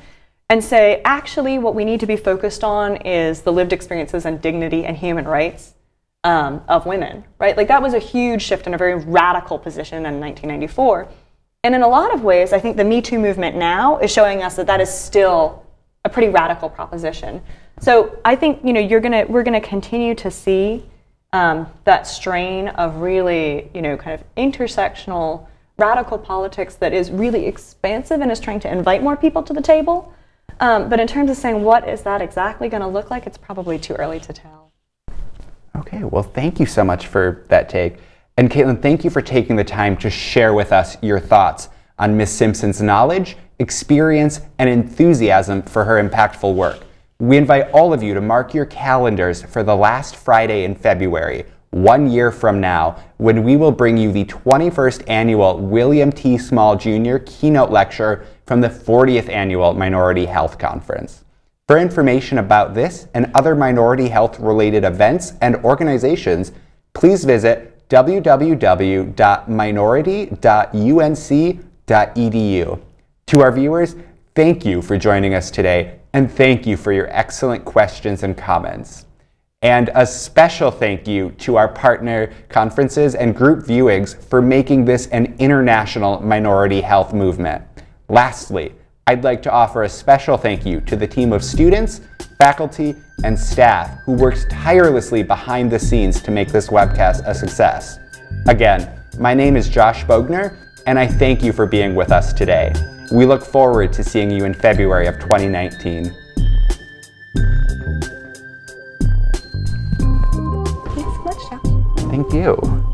and say, actually, what we need to be focused on is the lived experiences and dignity and human rights um, of women, right? Like that was a huge shift and a very radical position in nineteen ninety-four. And in a lot of ways, I think the Me Too movement now is showing us that that is still a pretty radical proposition. So I think, you know, you're gonna, we're gonna continue to see um, that strain of really, you know, kind of intersectional, radical politics that is really expansive and is trying to invite more people to the table. Um, but in terms of saying what is that exactly going to look like, it's probably too early to tell. Okay, well, thank you so much for that take. And Caitlin, thank you for taking the time to share with us your thoughts on Miz Simpson's knowledge, experience, and enthusiasm for her impactful work. We invite all of you to mark your calendars for the last Friday in February, one year from now, when we will bring you the twenty-first Annual William T. Small Junior Keynote Lecture from the fortieth Annual Minority Health Conference. For information about this and other minority health-related events and organizations, please visit w w w dot minority dot u n c dot e d u. To our viewers, thank you for joining us today, and thank you for your excellent questions and comments. And a special thank you to our partner conferences and group viewings for making this an international minority health movement. Lastly, I'd like to offer a special thank you to the team of students, faculty, and staff who worked tirelessly behind the scenes to make this webcast a success. Again, my name is Josh Bogner, and I thank you for being with us today. We look forward to seeing you in February of twenty nineteen. Thanks so much, Josh. Thank you.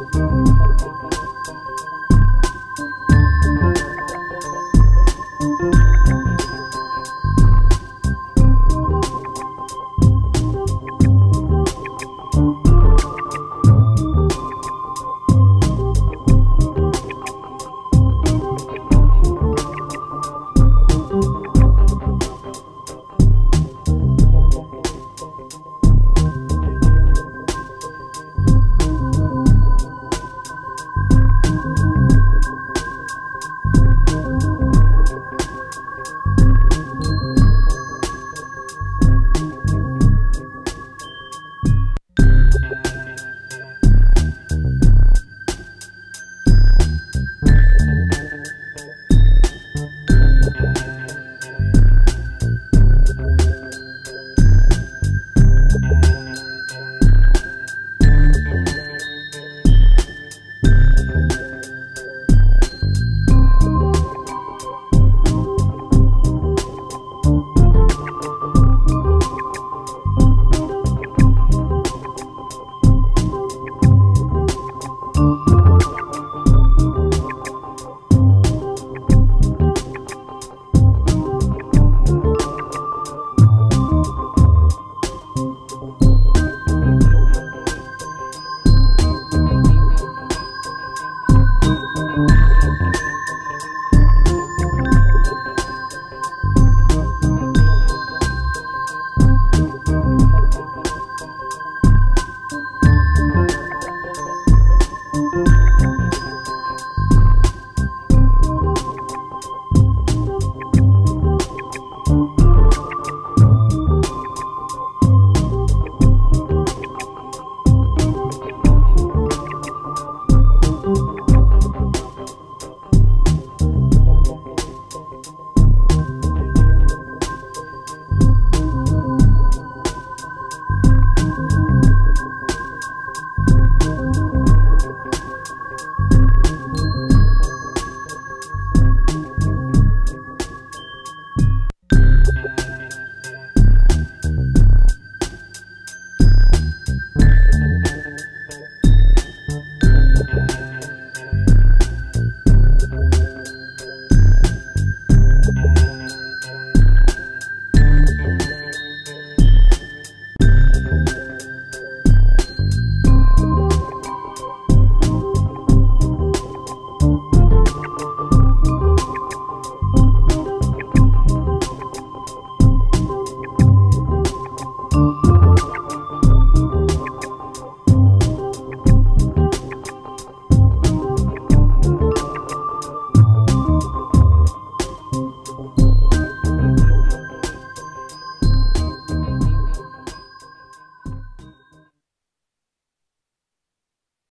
Thank you.